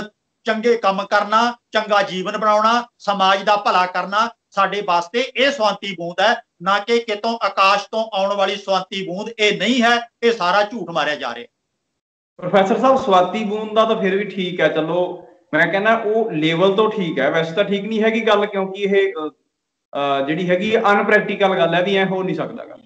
ਚੰਗੇ ਕੰਮ ਕਰਨਾ, ਚੰਗਾ ਜੀਵਨ ਬਣਾਉਣਾ, ਸਮਾਜ ਦਾ ਭਲਾ ਕਰਨਾ, ਸਾਡੇ ਵਾਸਤੇ ਇਹ ਸਵਾਂਤੀ ਬੂੰਦ ਹੈ, ਨਾ ਕਿ ਕਿਤੋਂ ਆਕਾਸ਼ ਤੋਂ ਆਉਣ ਵਾਲੀ ਸਵਾਂਤੀ ਬੂੰਦ ਇਹ ਨਹੀਂ ਹੈ। ਇਹ ਸਾਰਾ ਝੂਠ ਮਾਰਿਆ ਜਾ ਰਿਹਾ। ਪ੍ਰੋਫੈਸਰ ਸਾਹਿਬ ਸਵਾਤੀ ਬੂੰਦ ਦਾ ਤਾਂ ਫਿਰ ਵੀ ਠੀਕ ਹੈ, ਚਲੋ ਮੈਂ ਕਹਿੰਦਾ ਉਹ ਲੈਵਲ ਤੋਂ ਠੀਕ ਹੈ, ਵੈਸੇ ਤਾਂ ਠੀਕ ਨਹੀਂ ਹੈਗੀ ਗੱਲ, ਕਿਉਂਕਿ ਇਹ ਜਿਹੜੀ ਹੈਗੀ ਅਨਪ੍ਰੈਕਟੀਕਲ ਗੱਲ ਹੈ ਵੀ ਐ ਹੋ ਨਹੀਂ ਸਕਦਾ ਗੱਲ।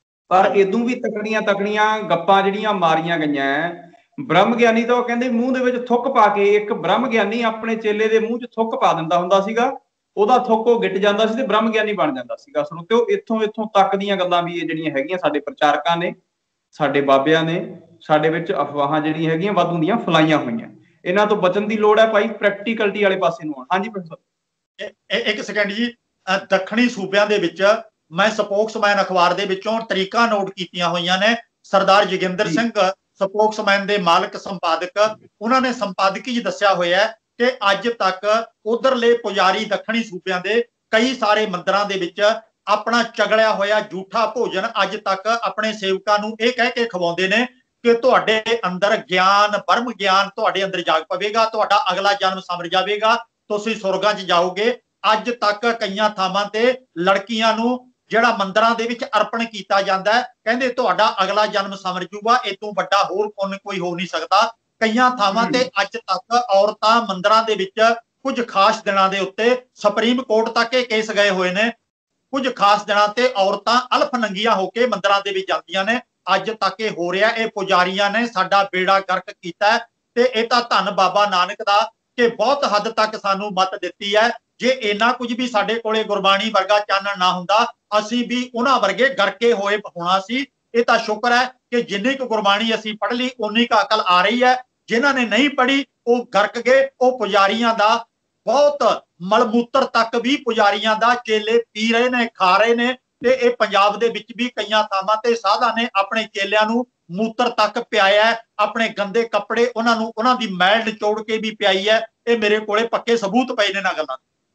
ਪਰ ਇਦੋਂ ਵੀ ਤਕੜੀਆਂ ਗੱਪਾਂ ਜਿਹੜੀਆਂ ਮਾਰੀਆਂ ਗਈਆਂ, ਬ੍ਰਹਮ ਗਿਆਨੀ ਤਾਂ ਉਹ ਕਹਿੰਦੇ ਮੂੰਹ ਦੇ ਵਿੱਚ ਥੁੱਕ ਪਾ ਕੇ, ਇੱਕ ਬ੍ਰਹਮ ਗਿਆਨੀ ਆਪਣੇ ਚੇਲੇ ਦੇ ਮੂੰਹ 'ਚ ਥੁੱਕ ਪਾ ਦਿੰਦਾ ਹੁੰਦਾ ਸੀਗਾ, ਉਹਦਾ ਥੁੱਕ ਉਹ ਗਿੱਟ ਜਾਂਦਾ ਸੀ ਤੇ ਬ੍ਰਹਮ ਗਿਆਨੀ ਬਣ ਜਾਂਦਾ ਸੀਗਾ। ਸਰੋਤਿਓ ਇੱਥੋਂ ਤੱਕ ਦੀਆਂ ਗੱਲਾਂ ਵੀ ਇਹ ਜਿਹੜੀਆਂ ਹੈਗੀਆਂ ਸਾਡੇ ਪ੍ਰਚਾਰਕਾਂ ਨੇ, ਸਾਡੇ ਬਾਬਿਆਂ ਨੇ ਸਾਡੇ ਵਿੱਚ ਅਫਵਾਹਾਂ ਜਿਹੜੀਆਂ ਹੈਗੀਆਂ ਵਾਧੂ ਦੀਆਂ ਫਲਾਈਆਂ ਹੋਈਆਂ, ਇਹਨਾਂ ਤੋਂ ਬਚਣ ਦੀ ਲੋੜ ਹੈ ਭਾਈ, ਪ੍ਰੈਕਟੀਕਲਿਟੀ ਵਾਲੇ ਪਾਸੇ ਨੂੰ ਆਉਣ। ਹਾਂਜੀ ਪ੍ਰੋਫੈਸਰ। ਇੱਕ ਸੈਕਿੰਡ ਜੀ, ਦੱਖਣੀ ਸੂਬਿਆਂ ਦੇ ਵਿੱਚ ਮੈਂ ਸਪੋਕਸਮੈਨ ਅਖਬਾਰ ਦੇ ਵਿੱਚੋਂ ਤਰੀਕਾਂ ਨੋਟ ਕੀਤੀਆਂ ਹੋਈਆਂ ਨੇ। ਸਰਦਾਰ ਜੋਗਿੰਦਰ ਸਿੰਘ ਸਪੋਕਸਮੈਨ ਦੇ ਮਾਲਕ ਸੰਪਾਦਕ, ਉਹਨਾਂ ਨੇ ਸੰਪਾਦਕੀ 'ਚ ਦੱਸਿਆ ਹੋਇਆ ਕਿ ਅੱਜ ਤੱਕ ਉਧਰਲੇ ਪੁਜਾਰੀ ਦੱਖਣੀ ਸੂਬਿਆਂ ਦੇ ਕਈ ਸਾਰੇ ਮੰਦਿਰਾਂ ਦੇ ਵਿੱਚ ਆਪਣਾ ਚਗੜਿਆ ਹੋਇਆ ਝੂਠਾ ਭੋਜਨ ਅੱਜ ਤੱਕ ਆਪਣੇ ਸੇਵਕਾਂ ਨੂੰ ਇਹ ਕਹਿ ਕੇ ਖਵਾਉਂਦੇ ਨੇ ਕਿ ਤੁਹਾਡੇ ਅੰਦਰ ਗਿਆਨ, ਬ੍ਰਹਮ ਗਿਆਨ ਤੁਹਾਡੇ ਅੰਦਰ ਜਾਗ ਪਵੇਗਾ, ਤੁਹਾਡਾ ਅਗਲਾ ਜਨਮ ਸਮਰ ਜਾਵੇਗਾ, ਤੁਸੀਂ ਸੁਰਗਾਂ 'ਚ ਜਾਓਗੇ। ਅੱਜ ਤੱਕ ਕਈਆਂ ਥਾਵਾਂ ਤੇ ਲੜਕੀਆਂ ਨੂੰ ਜਿਹੜਾ ਮੰਦਿਰਾਂ ਦੇ ਵਿੱਚ ਅਰਪਣ ਕੀਤਾ ਜਾਂਦਾ ਹੈ, ਕਹਿੰਦੇ ਤੁਹਾਡਾ ਅਗਲਾ ਜਨਮ ਸਮਰ ਜੂਗਾ, ਇਹ ਤੋਂ ਵੱਡਾ ਹੋਰ ਪੁੰਨ ਕੋਈ ਹੋ ਨਹੀਂ ਸਕਦਾ। ਕਈਆਂ ਥਾਵਾਂ ਤੇ ਅੱਜ ਤੱਕ ਔਰਤਾਂ ਮੰਦਿਰਾਂ ਦੇ ਵਿੱਚ ਕੁਝ ਖਾਸ ਦਿਨਾਂ ਦੇ ਉੱਤੇ ਸੁਪਰੀਮ ਕੋਰਟ ਤੱਕ ਇਹ ਕੇਸ ਗਏ ਹੋਏ ਨੇ, ਕੁਝ ਖਾਸ ਦਿਨਾਂ ਤੇ ਔਰਤਾਂ ਅਲਫ ਨੰਗੀਆਂ ਹੋ ਕੇ ਮੰਦਿਰਾਂ ਦੇ ਵਿੱਚ ਜਾਂਦੀਆਂ ਨੇ। ਅੱਜ ਤੱਕ ਇਹ ਹੋ ਰਿਹਾ। ਇਹ ਪੁਜਾਰੀਆਂ ਨੇ ਸਾਡਾ ਬੇੜਾ ਗਰਕ ਕੀਤਾ ਤੇ ਇਹ ਤਾਂ ਧੰਨ ਬਾਬਾ ਨਾਨਕ ਦਾ ਕਿ ਬਹੁਤ ਹੱਦ ਤੱਕ ਸਾਨੂੰ ਮੱਤ ਦਿੱਤੀ ਹੈ। ਜੇ ਇੰਨਾ ਕੁਝ ਵੀ ਸਾਡੇ ਕੋਲੇ ਗੁਰਬਾਣੀ ਵਰਗਾ ਚਾਨਣ ਨਾ ਹੁੰਦਾ, ਅਸੀਂ ਵੀ ਉਹਨਾਂ ਵਰਗੇ ਗਰਕੇ ਹੋਏ ਹੋਣਾ ਸੀ। ਇਹ ਤਾਂ ਸ਼ੁਕਰ ਹੈ ਕਿ ਜਿੰਨੀ ਕੁ ਗੁਰਬਾਣੀ ਅਸੀਂ ਪੜ੍ਹ ਲਈ ਉਨੀ ਕੁ ਅਕਲ ਆ ਰਹੀ ਹੈ। ਜਿਨ੍ਹਾਂ ਨੇ ਨਹੀਂ ਪੜ੍ਹੀ ਉਹ ਗਰਕ ਗਏ। ਉਹ ਪੁਜਾਰੀਆਂ ਦਾ ਬਹੁਤ ਮਲਮੂਤਰ ਤੱਕ ਵੀ ਪੁਜਾਰੀਆਂ ਦਾ ਚੇਲੇ ਪੀ ਰਹੇ ਨੇ, ਖਾ ਰਹੇ ਨੇ। ਤੇ ਇਹ ਪੰਜਾਬ ਦੇ ਵਿੱਚ ਵੀ ਕਈਆਂ ਥਾਵਾਂ ਤੇ ਸਾਧਾਂ ਨੇ ਆਪਣੇ ਚੇਲਿਆਂ ਨੂੰ ਮੂਤਰ ਤੱਕ ਪਿਆਇਆ, ਆਪਣੇ ਗੰਦੇ ਕੱਪੜੇ ਉਹਨਾਂ ਨੂੰ, ਉਹਨਾਂ ਦੀ ਮੈਲ ਨਿਚੋੜ ਕੇ ਵੀ ਪਿਆਈ ਹੈ। ਇਹ ਮੇਰੇ ਕੋਲੇ ਪੱਕੇ ਸਬੂਤ ਪਏ ਨੇ ਨਾ ਗੱਲਾਂ।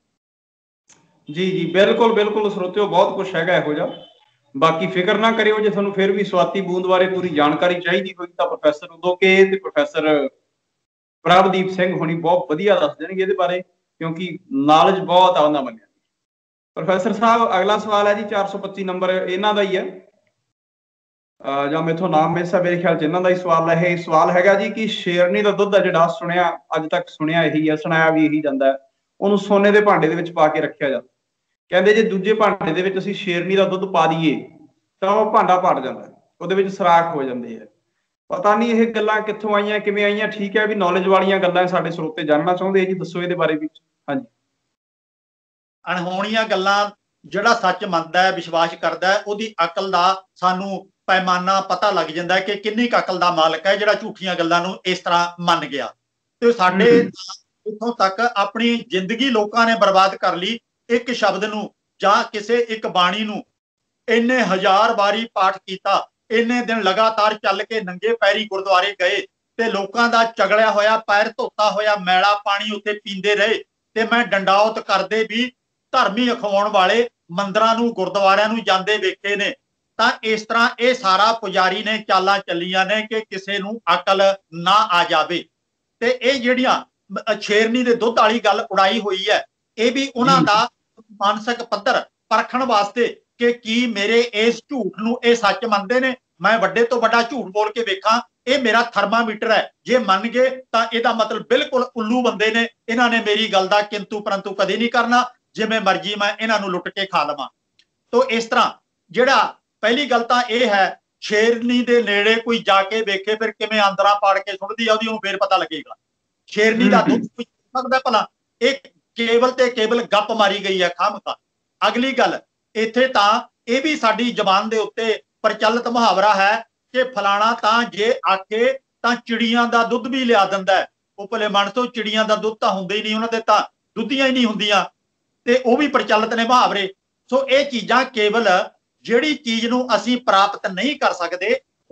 ਜੀ ਬਿਲਕੁਲ ਸਰੋਤਿਓ, ਬਹੁਤ ਕੁਝ ਹੈਗਾ ਇਹੋ ਜਿਹਾ। ਬਾਕੀ ਫਿਕਰ ਨਾ ਕਰਿਓ, ਜੇ ਤੁਹਾਨੂੰ ਫਿਰ ਵੀ ਸਵਾਤੀ ਬੂੰਦ ਬਾਰੇ ਪੂਰੀ ਜਾਣਕਾਰੀ ਚਾਹੀਦੀ ਹੋਈ ਤਾਂ ਪ੍ਰੋਫੈਸਰ ਉਦੋਕੇ ਤੇ ਪ੍ਰੋਫੈਸਰ ਪ੍ਰਭਦੀਪ ਸਿੰਘ ਹੋਣੀ ਬਹੁਤ ਵਧੀਆ ਦੱਸ ਦੇਣਗੇ ਇਹਦੇ ਬਾਰੇ, ਕਿਉਂਕਿ ਨੌਲੇਜ ਬਹੁਤ ਆ ਉਹਨਾਂ ਬੰਦਿਆਂ ਦੀ। ਪ੍ਰੋਫੈਸਰ ਸਾਹਿਬ ਅਗਲਾ ਸਵਾਲ ਹੈ ਜੀ 425 ਨੰਬਰ ਇਹਨਾਂ ਦਾ ਹੀ ਹੈ, ਜਾਂ ਮੇਥੋਂ ਨਾਮ ਮਿਸ ਹੈ, ਮੇਰੇ ਖਿਆਲ 'ਚ ਇਹਨਾਂ ਦਾ ਹੀ ਸਵਾਲ ਹੈ। ਇਹ ਸਵਾਲ ਹੈਗਾ ਜੀ ਕਿ ਸ਼ੇਰਨੀ ਦਾ ਦੁੱਧ ਹੈ ਜਿਹੜਾ, ਸੁਣਿਆ ਅੱਜ ਤੱਕ ਸੁਣਿਆ ਇਹੀ ਹੈ, ਸੁਣਾਇਆ ਵੀ ਇਹੀ ਜਾਂਦਾ ਹੈ, ਉਹਨੂੰ ਸੋਨੇ ਦੇ ਭਾਂਡੇ ਦੇ ਵਿੱਚ ਪਾ ਕੇ ਰੱਖਿਆ ਜਾਂਦਾ। ਕਹਿੰਦੇ ਜੇ ਦੂਜੇ ਭਾਂਡੇ ਦੇ ਵਿੱਚ ਅਸੀਂ ਸ਼ੇਰਨੀ ਦਾ ਦੁੱਧ ਪਾ ਦਈਏ ਤਾਂ ਉਹ ਭਾਂਡਾ ਪਾਟ ਜਾਂਦਾ, ਉਹਦੇ ਵਿੱਚ ਸਰਾਖ ਹੋ ਜਾਂਦੇ ਆ। ਪਤਾ ਨਹੀਂ ਇਹ ਗੱਲਾਂ ਕਿੱਥੋਂ ਆਈਆਂ, ਕਿਵੇਂ ਆਈਆਂ। ਠੀਕ ਹੈ ਵੀ ਨੌਲੇਜ ਵਾਲੀਆਂ ਗੱਲਾਂ ਸਾਡੇ ਸਰੋਤੇ ਜਾਣਨਾ ਚਾਹੁੰਦੇ ਜੀ, ਦੱਸੋ ਇਹਦੇ ਬਾਰੇ ਵਿੱਚ। ਹਾਂਜੀ। ਅਣਹੋਣੀਆਂ ਗੱਲਾਂ ਜਿਹੜਾ ਸੱਚ ਮੰਨਦਾ ਹੈ, ਵਿਸ਼ਵਾਸ ਕਰਦਾ ਹੈ, ਉਹਦੀ ਅਕਲ ਦਾ ਸਾਨੂੰ ਪੈਮਾਨਾ ਪਤਾ ਲੱਗ ਜਾਂਦਾ ਹੈ ਕਿ ਕਿੰਨੀ ਕੁ ਅਕਲ ਦਾ ਮਾਲਕ ਹੈ ਜਿਹੜਾ ਝੂਠੀਆਂ ਗੱਲਾਂ ਨੂੰ ਇਸ ਤਰ੍ਹਾਂ ਮੰਨ ਗਿਆ। ਤੇ ਸਾਡੇ ਇੱਥੋਂ ਤੱਕ ਆਪਣੀ ਜ਼ਿੰਦਗੀ ਲੋਕਾਂ ਨੇ ਬਰਬਾਦ ਕਰ ਲਈ। ਇੱਕ ਸ਼ਬਦ ਨੂੰ ਜਾਂ ਕਿਸੇ ਇੱਕ ਬਾਣੀ ਨੂੰ ਇੰਨੇ ਹਜ਼ਾਰ ਵਾਰੀ ਪਾਠ ਕੀਤਾ, ਇੰਨੇ ਦਿਨ ਲਗਾਤਾਰ ਚੱਲ ਕੇ ਨੰਗੇ ਪੈਰੀ ਗੁਰਦੁਆਰੇ ਗਏ ਤੇ ਲੋਕਾਂ ਦਾ ਚਗੜਿਆ ਹੋਇਆ ਪੈਰ ਧੋਤਾ ਹੋਇਆ ਮੈਲਾ ਪਾਣੀ ਉੱਥੇ ਪੀਂਦੇ ਰਹੇ। ਤੇ ਮੈਂ ਡੰਡਾਉਤ ਕਰਦੇ ਵੀ ਧਰਮੀ ਅਖਵਾਉਣ ਵਾਲੇ ਮੰਦਰਾਂ ਨੂੰ, ਗੁਰਦੁਆਰਿਆਂ ਨੂੰ ਜਾਂਦੇ ਵੇਖੇ ਨੇ। ਤਾਂ ਇਸ ਤਰ੍ਹਾਂ ਇਹ ਸਾਰਾ ਪੁਜਾਰੀ ਨੇ ਚਾਲਾਂ ਚੱਲੀਆਂ ਨੇ ਕਿ ਕਿਸੇ ਨੂੰ ਅਕਲ ਨਾ ਆ ਜਾਵੇ। ਤੇ ਇਹ ਜਿਹੜੀਆਂ ਸ਼ੇਰਨੀ ਦੇ ਦੁੱਧ ਵਾਲੀ ਗੱਲ ਉਡਾਈ ਹੋਈ ਹੈ, ਇਹ ਵੀ ਉਹਨਾਂ ਦਾ ਮਾਨਸਿਕ ਪੱਧਰ ਪਰਖਣ ਵਾਸਤੇ ਕਿ ਕੀ ਮੇਰੇ ਇਸ ਝੂਠ ਨੂੰ ਇਹ ਸੱਚ ਮੰਨਦੇ ਨੇ। ਮੈਂ ਵੱਡੇ ਤੋਂ ਵੱਡਾ ਝੂਠ ਬੋਲ ਕੇ ਵੇਖਾਂ, ਇਹ ਮੇਰਾ ਥਰਮਾਮੀਟਰ ਹੈ। ਜੇ ਮੰਨ ਗਏ ਤਾਂ ਇਹਦਾ ਮਤਲਬ ਬਿਲਕੁਲ ਉੱਲੂ ਬੰਦੇ ਨੇ, ਇਹਨਾਂ ਨੇ ਮੇਰੀ ਗੱਲ ਦਾ ਕਿੰਤੂ ਪਰੰਤੂ ਕਦੇ ਨਹੀਂ ਕਰਨਾ, ਜਿਵੇਂ ਮਰਜ਼ੀ ਮੈਂ ਇਹਨਾਂ ਨੂੰ ਲੁੱਟ ਕੇ ਖਾ ਲਵਾਂ। ਤੋ ਇਸ ਤਰ੍ਹਾਂ ਜਿਹੜਾ ਪਹਿਲੀ ਗੱਲ ਤਾਂ ਇਹ ਹੈ, ਸ਼ੇਰਨੀ ਦੇ ਨੇੜੇ ਕੋਈ ਜਾ ਕੇ ਵੇਖੇ ਫਿਰ ਕਿਵੇਂ ਆਂਦਰਾਂ ਪਾੜ ਕੇ ਸੁੱਟਦੀ ਆ ਉਹਦੀ, ਉਹਨੂੰ ਫੇਰ ਪਤਾ ਲੱਗੇਗਾ ਸ਼ੇਰਨੀ ਦਾ ਦੁੱਧ ਕੋਈ ਸਕਦਾ ਭਲਾ। ਇਹ ਕੇਵਲ ਤੇ ਕੇਵਲ ਗੱਪ ਮਾਰੀ ਗਈ ਹੈ ਖਾਮਖਾ। ਅਗਲੀ ਗੱਲ ਇੱਥੇ ਤਾਂ ਇਹ ਵੀ ਸਾਡੀ ਜ਼ਬਾਨ ਦੇ ਉੱਤੇ ਪ੍ਰਚਲਿਤ ਮੁਹਾਵਰਾ ਹੈ ਕਿ ਫਲਾਣਾ ਤਾਂ ਜੇ ਆਖੇ ਤਾਂ ਚਿੜੀਆਂ ਦਾ ਦੁੱਧ ਵੀ ਲਿਆ ਦਿੰਦਾ ਹੈ। ਉਹ ਭਲੇ ਮਨ ਤੋਂ ਚਿੜੀਆਂ ਦਾ ਦੁੱਧ ਤਾਂ ਹੁੰਦਾ ਹੀ ਨਹੀਂ, ਉਹਨਾਂ ਦੇ ਤਾਂ ਦੁੱਧੀਆਂ ਹੀ ਨਹੀਂ ਹੁੰਦੀਆਂ। ਤੇ ਉਹ ਵੀ ਪ੍ਰਚਲਿਤ ਨੇ ਮੁਹਾਵਰੇ। ਸੋ ਇਹ ਚੀਜ਼ਾਂ ਕੇਵਲ ਜਿਹੜੀ ਚੀਜ਼ ਨੂੰ ਅਸੀਂ ਪ੍ਰਾਪਤ ਨਹੀਂ ਕਰ ਸਕਦੇ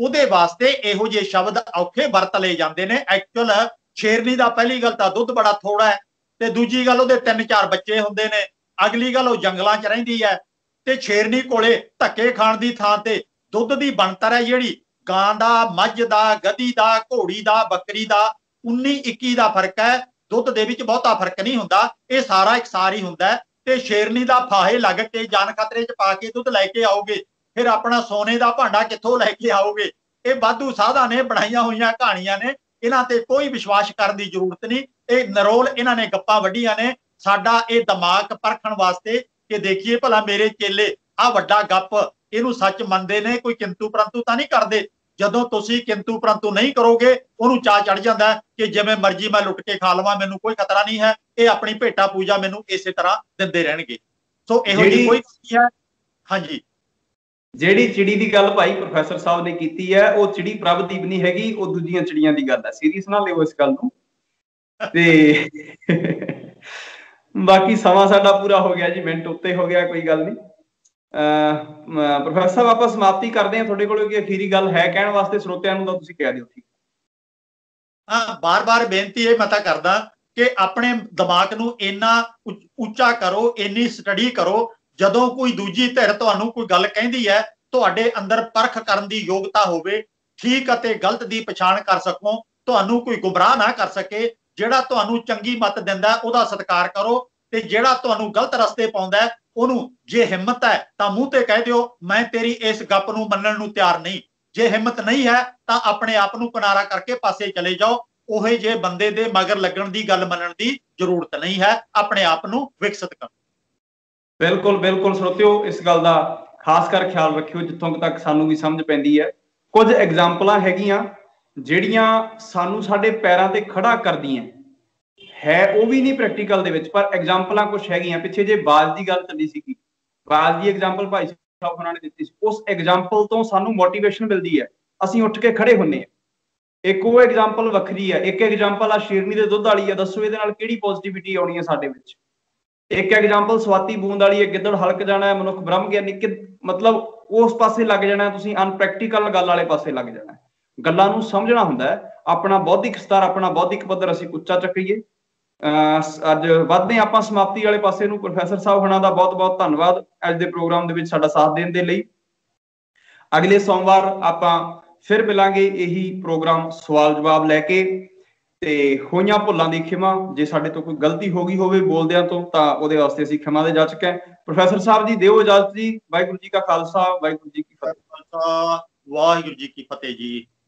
ਉਹਦੇ ਵਾਸਤੇ ਇਹੋ ਜਿਹੇ ਸ਼ਬਦ ਔਖੇ ਵਰਤ ਲਏ ਜਾਂਦੇ ਨੇ। ਐਕਚੁਅਲ ਸ਼ੇਰਨੀ ਦਾ ਪਹਿਲੀ ਗੱਲ ਤਾਂ ਦੁੱਧ ਬੜਾ ਥੋੜਾ ਹੈ, ਤੇ ਦੂਜੀ ਗੱਲ ਉਹਦੇ 3-4 ਬੱਚੇ ਹੁੰਦੇ ਨੇ। ਅਗਲੀ ਗੱਲ ਉਹ ਜੰਗਲਾਂ 'ਚ ਰਹਿੰਦੀ ਹੈ, ਤੇ ਸ਼ੇਰਨੀ ਕੋਲੇ ਧੱਕੇ ਖਾਣ ਦੀ ਥਾਂ ਤੇ ਦੁੱਧ ਦੀ ਬਣਤਰ ਹੈ ਜਿਹੜੀ ਗਾਂ ਦਾ, ਮੱਝ ਦਾ, ਗਧੀ ਦਾ, ਘੋੜੀ ਦਾ, ਬੱਕਰੀ ਦਾ 19-21 ਦਾ ਫਰਕ ਹੈ। ਦੁੱਧ ਦੇ ਵਿੱਚ ਬਹੁਤਾ ਫਰਕ ਨਹੀਂ ਹੁੰਦਾ, ਇਹ ਸਾਰਾ ਇਕਸਾਰ ਹੀ ਹੁੰਦਾ। ਤੇ ਸ਼ੇਰਨੀ ਦਾ ਫਾਹੇ ਲੱਗ ਕੇ ਜਾਨ ਖਤਰੇ 'ਚ ਪਾ ਕੇ ਦੁੱਧ ਲੈ ਕੇ ਆਓਗੇ, ਫਿਰ ਆਪਣਾ ਸੋਨੇ ਦਾ ਭਾਂਡਾ ਕਿੱਥੋਂ ਲੈ ਕੇ ਆਓਗੇ? ਇਹ ਵਾਧੂ ਸਾਧਾਂ ਨੇ ਬਣਾਈਆਂ ਹੋਈਆਂ ਕਹਾਣੀਆਂ ਨੇ, ਇਹਨਾਂ ਤੇ ਕੋਈ ਵਿਸ਼ਵਾਸ ਕਰਨ ਦੀ ਜ਼ਰੂਰਤ ਨਹੀਂ। ਇਹ ਨਰੋਲ ਇਹਨਾਂ ਨੇ ਗੱਪਾਂ ਵੱਢੀਆਂ ਨੇ ਸਾਡਾ ਇਹ ਦਿਮਾਗ ਪਰਖਣ ਵਾਸਤੇ ਕਿ ਦੇਖੀਏ ਭਲਾ ਮੇਰੇ ਚੇਲੇ ਆ ਵੱਡਾ ਗੱਪ ਇਹਨੂੰ ਸੱਚ ਮੰਨਦੇ ਨੇ, ਕੋਈ ਕਿੰਤੂ ਪਰੰਤੂ ਤਾਂ ਨਹੀਂ ਕਰਦੇ। ਜਦੋਂ ਤੁਸੀਂ ਕਿੰਤੂ ਪਰੰਤੂ ਨਹੀਂ ਕਰੋਗੇ, ਉਹਨੂੰ ਚਾਅ ਚੜ ਜਾਂਦਾ ਕਿ ਜਿਵੇਂ ਮਰਜ਼ੀ ਮੈਂ ਲੁੱਟ ਕੇ ਖਾ ਲਵਾਂ, ਮੈਨੂੰ ਕੋਈ ਖਤਰਾ ਨਹੀਂ ਹੈ, ਇਹ ਆਪਣੀ ਭੇਟਾ ਪੂਜਾ ਮੈਨੂੰ ਇਸੇ ਤਰ੍ਹਾਂ ਦਿੰਦੇ ਰਹਿਣਗੇ। ਸੋ ਇਹੋ ਜਿਹੀ ਕੋਈ ਹੈ। ਹਾਂਜੀ, ਜਿਹੜੀ ਚਿੜੀ ਦੀ ਗੱਲ ਭਾਈ ਪ੍ਰੋਫੈਸਰ ਸਾਹਿਬ ਨੇ ਕੀਤੀ ਹੈ, ਉਹ ਚਿੜੀ ਪ੍ਰਭਦੀਪ ਨਹੀਂ ਹੈਗੀ, ਉਹ ਦੂਜੀਆਂ ਚਿੜੀਆਂ ਦੀ ਗੱਲ ਹੈ। ਸੀਰੀਅਸ ਨਾ ਲਿਓ ਇਸ ਗੱਲ ਨੂੰ। ਤੇ ਬਾਕੀ ਸਮਾਂ ਸਾਡਾ ਪੂਰਾ ਹੋ ਗਿਆ ਜੀ, ਮਿੰਟ ਉੱਤੇ ਹੋ ਗਿਆ, ਕੋਈ ਗੱਲ ਨਹੀਂ। ਪ੍ਰੋਫੈਸਰ ਸਾਹਿਬ ਆਪਾਂ ਸਮਾਪਤੀ ਕਰਦੇ ਹਾਂ। ਤੁਹਾਡੇ ਕੋਲ ਕੋਈ ਅਖੀਰੀ ਗੱਲ ਹੈ ਕਹਿਣ ਵਾਸਤੇ ਸਰੋਤਿਆਂ ਨੂੰ ਤਾਂ ਤੁਸੀਂ ਕਹਿ ਦਿਓ। ਠੀਕ, ਹਾਂ, ਬਾਰ-ਬਾਰ ਬੇਨਤੀ ਇਹ ਮੈਂ ਤਾਂ ਕਰਦਾ ਕਿ ਆਪਣੇ ਦਿਮਾਗ ਨੂੰ ਇੰਨਾ ਉੱਚਾ ਕਰੋ, ਇੰਨੀ ਸਟੱਡੀ ਕਰੋ, ਜਦੋਂ ਕੋਈ ਦੂਜੀ ਧਿਰ ਤੁਹਾਨੂੰ ਕੋਈ ਗੱਲ ਕਹਿੰਦੀ ਹੈ, ਤੁਹਾਡੇ ਅੰਦਰ ਪਰਖ ਕਰਨ ਦੀ ਯੋਗਤਾ ਹੋਵੇ, ਠੀਕ ਅਤੇ ਗਲਤ ਦੀ ਪਛਾਣ ਕਰ ਸਕੋ, ਤੁਹਾਨੂੰ ਕੋਈ ਗੁੰਮਰਾਹ ਨਾ ਕਰ ਸਕੇ। ਜਿਹੜਾ ਤੁਹਾਨੂੰ ਚੰਗੀ ਮੱਤ ਦਿੰਦਾ ਉਹਦਾ ਸਤਿਕਾਰ ਕਰੋ, ਤੇ ਜਿਹੜਾ ਤੁਹਾਨੂੰ ਗਲਤ ਰਸਤੇ ਪਾਉਂਦਾ ਉਹਨੂੰ ਜੇ ਹਿੰਮਤ ਹੈ ਤਾਂ ਮੂੰਹ ਤੇ ਕਹਿ ਦਿਓ ਮੈਂ ਤੇਰੀ ਇਸ ਗੱਪ ਨੂੰ ਮੰਨਣ ਨੂੰ ਤਿਆਰ ਨਹੀਂ। ਜੇ ਹਿੰਮਤ ਨਹੀਂ ਹੈ ਤਾਂ ਆਪਣੇ ਆਪ ਨੂੰ ਕਿਨਾਰਾ ਕਰਕੇ ਪਾਸੇ ਚਲੇ ਜਾਓ। ਉਹੇ ਜੇ ਬੰਦੇ ਦੇ ਮਗਰ ਲੱਗਣ ਦੀ ਗੱਲ ਮੰਨਣ ਦੀ ਜ਼ਰੂਰਤ ਨਹੀਂ ਹੈ, ਆਪਣੇ ਆਪ ਨੂੰ ਵਿਕਸਿਤ ਕਰੋ। ਬਿਲਕੁਲ ਬਿਲਕੁਲ ਸਰੋਤਿਓ, ਇਸ ਗੱਲ ਦਾ ਖਾਸ ਕਰ ਖਿਆਲ ਰੱਖਿਓ ਜਿੱਥੋਂ ਤੱਕ ਸਾਨੂੰ ਵੀ ਸਮਝ ਪੈਂਦੀ ਹੈ। ਕੁਝ ਐਗਜ਼ਾਮਪਲਾਂ ਹੈਗੀਆਂ ਜਿਹੜੀਆਂ ਸਾਨੂੰ ਸਾਡੇ ਪੈਰਾਂ ਤੇ ਖੜਾ ਕਰਦੀਆਂ ਹੈ, ਉਹ ਵੀ ਨਹੀਂ ਪ੍ਰੈਕਟੀਕਲ ਦੇ ਵਿੱਚ, ਪਰ ਐਗਜ਼ਾਮਪਲਾਂ ਕੁਝ ਹੈਗੀਆਂ। ਪਿੱਛੇ ਜੇ ਬਾਜ ਦੀ ਗੱਲ ਚੱਲੀ ਸੀਗੀ, ਬਾਜ ਦੀ ਐਗਜ਼ਾਮਪਲ ਭਾਈ ਸਾਹਿਬ ਉਹਨਾਂ ਨੇ ਦਿੱਤੀ ਸੀ, ਉਸ ਐਗਜ਼ਾਮਪਲ ਤੋਂ ਸਾਨੂੰ ਮੋਟੀਵੇਸ਼ਨ ਮਿਲਦੀ ਹੈ, ਅਸੀਂ ਉੱਠ ਕੇ ਖੜੇ ਹੁੰਨੇ ਆ। ਇੱਕ ਉਹ ਐਗਜ਼ਾਮਪਲ ਵੱਖਰੀ ਹੈ, ਇੱਕ ਐਗਜ਼ਾਮਪਲ ਆ ਸ਼ੇਰਨੀ ਦੇ ਦੁੱਧ ਵਾਲੀ ਹੈ। ਦੱਸੋ ਇਹਦੇ ਨਾਲ ਕਿਹੜੀ ਪੋਜ਼ਿਟਿਵਿਟੀ ਆਉਣੀ ਹੈ ਸਾਡੇ ਵਿੱਚ? ਇੱਕ ਐਗਜ਼ਾਮਪਲ ਸਵਾਤੀ ਬੂੰਦ ਵਾਲੀ ਹੈ, ਗਿੱਦੜ ਹਲਕ ਜਾਣਾ ਹੈ, ਮਨੁੱਖ ਬ੍ਰਹਮ ਗਿਆਨੀ, ਮਤਲਬ ਉਸ ਪਾਸੇ ਲੱਗ ਜਾਣਾ ਤੁਸੀਂ, ਅਨਪ੍ਰੈਕਟੀਕਲ ਗੱਲ ਵਾਲੇ ਪਾਸੇ ਲੱਗ ਜਾਣਾ। ਗੱਲਾਂ ਨੂੰ ਸਮਝਣਾ ਹੁੰਦਾ ਹੈ, ਆਪਣਾ ਬੌਧਿਕ ਸਤਰ, ਆਪਣਾ ਬੌਧਿਕ ਪੱਧਰ ਅਸੀਂ ਉੱਚਾ ਚੱਕੀਏ। ਅੱਜ ਵੱਧਦੇ ਆਪਾਂ ਸਮਾਪਤੀ ਵਾਲੇ ਪਾਸੇ ਨੂੰ। ਪ੍ਰੋਫੈਸਰ ਸਾਹਿਬ ਹੋਣਾ ਦਾ ਬਹੁਤ ਬਹੁਤ ਧੰਨਵਾਦ ਅੱਜ ਦੇ ਪ੍ਰੋਗਰਾਮ ਦੇ ਵਿੱਚ ਸਾਡਾ ਸਾਥ ਦੇਣ ਦੇ ਲਈ। ਅਗਲੇ ਸੋਮਵਾਰ ਆਪਾਂ ਫਿਰ ਮਿਲਾਂਗੇ, ਇਹੀ ਪ੍ਰੋਗਰਾਮ ਸਵਾਲ ਜਵਾਬ ਲੈ ਕੇ। ਤੇ ਹੋਈਆਂ ਭੁੱਲਾਂ ਦੀ ਖਿਮਾ, ਜੇ ਸਾਡੇ ਤੋਂ ਕੋਈ ਗਲਤੀ ਹੋ ਗਈ ਹੋਵੇ ਬੋਲਦਿਆਂ ਤੋਂ, ਤਾਂ ਉਹਦੇ ਵਾਸਤੇ ਅਸੀਂ ਖਿਮਾ ਦੇ ਜਾਚਕ ਹੈ। ਪ੍ਰੋਫੈਸਰ ਸਾਹਿਬ ਜੀ ਦਿਓ ਇਜਾਜ਼ਤ ਜੀ। ਵਾਹਿਗੁਰੂ ਜੀ ਕਾ ਖਾਲਸਾ, ਵਾਹਿਗੁਰੂ ਜੀ ਕੀ ਫਤਿਹ। ਵਾਹਿਗੁਰੂ ਜੀ ਕੀ ਫਤਿਹ ਜੀ।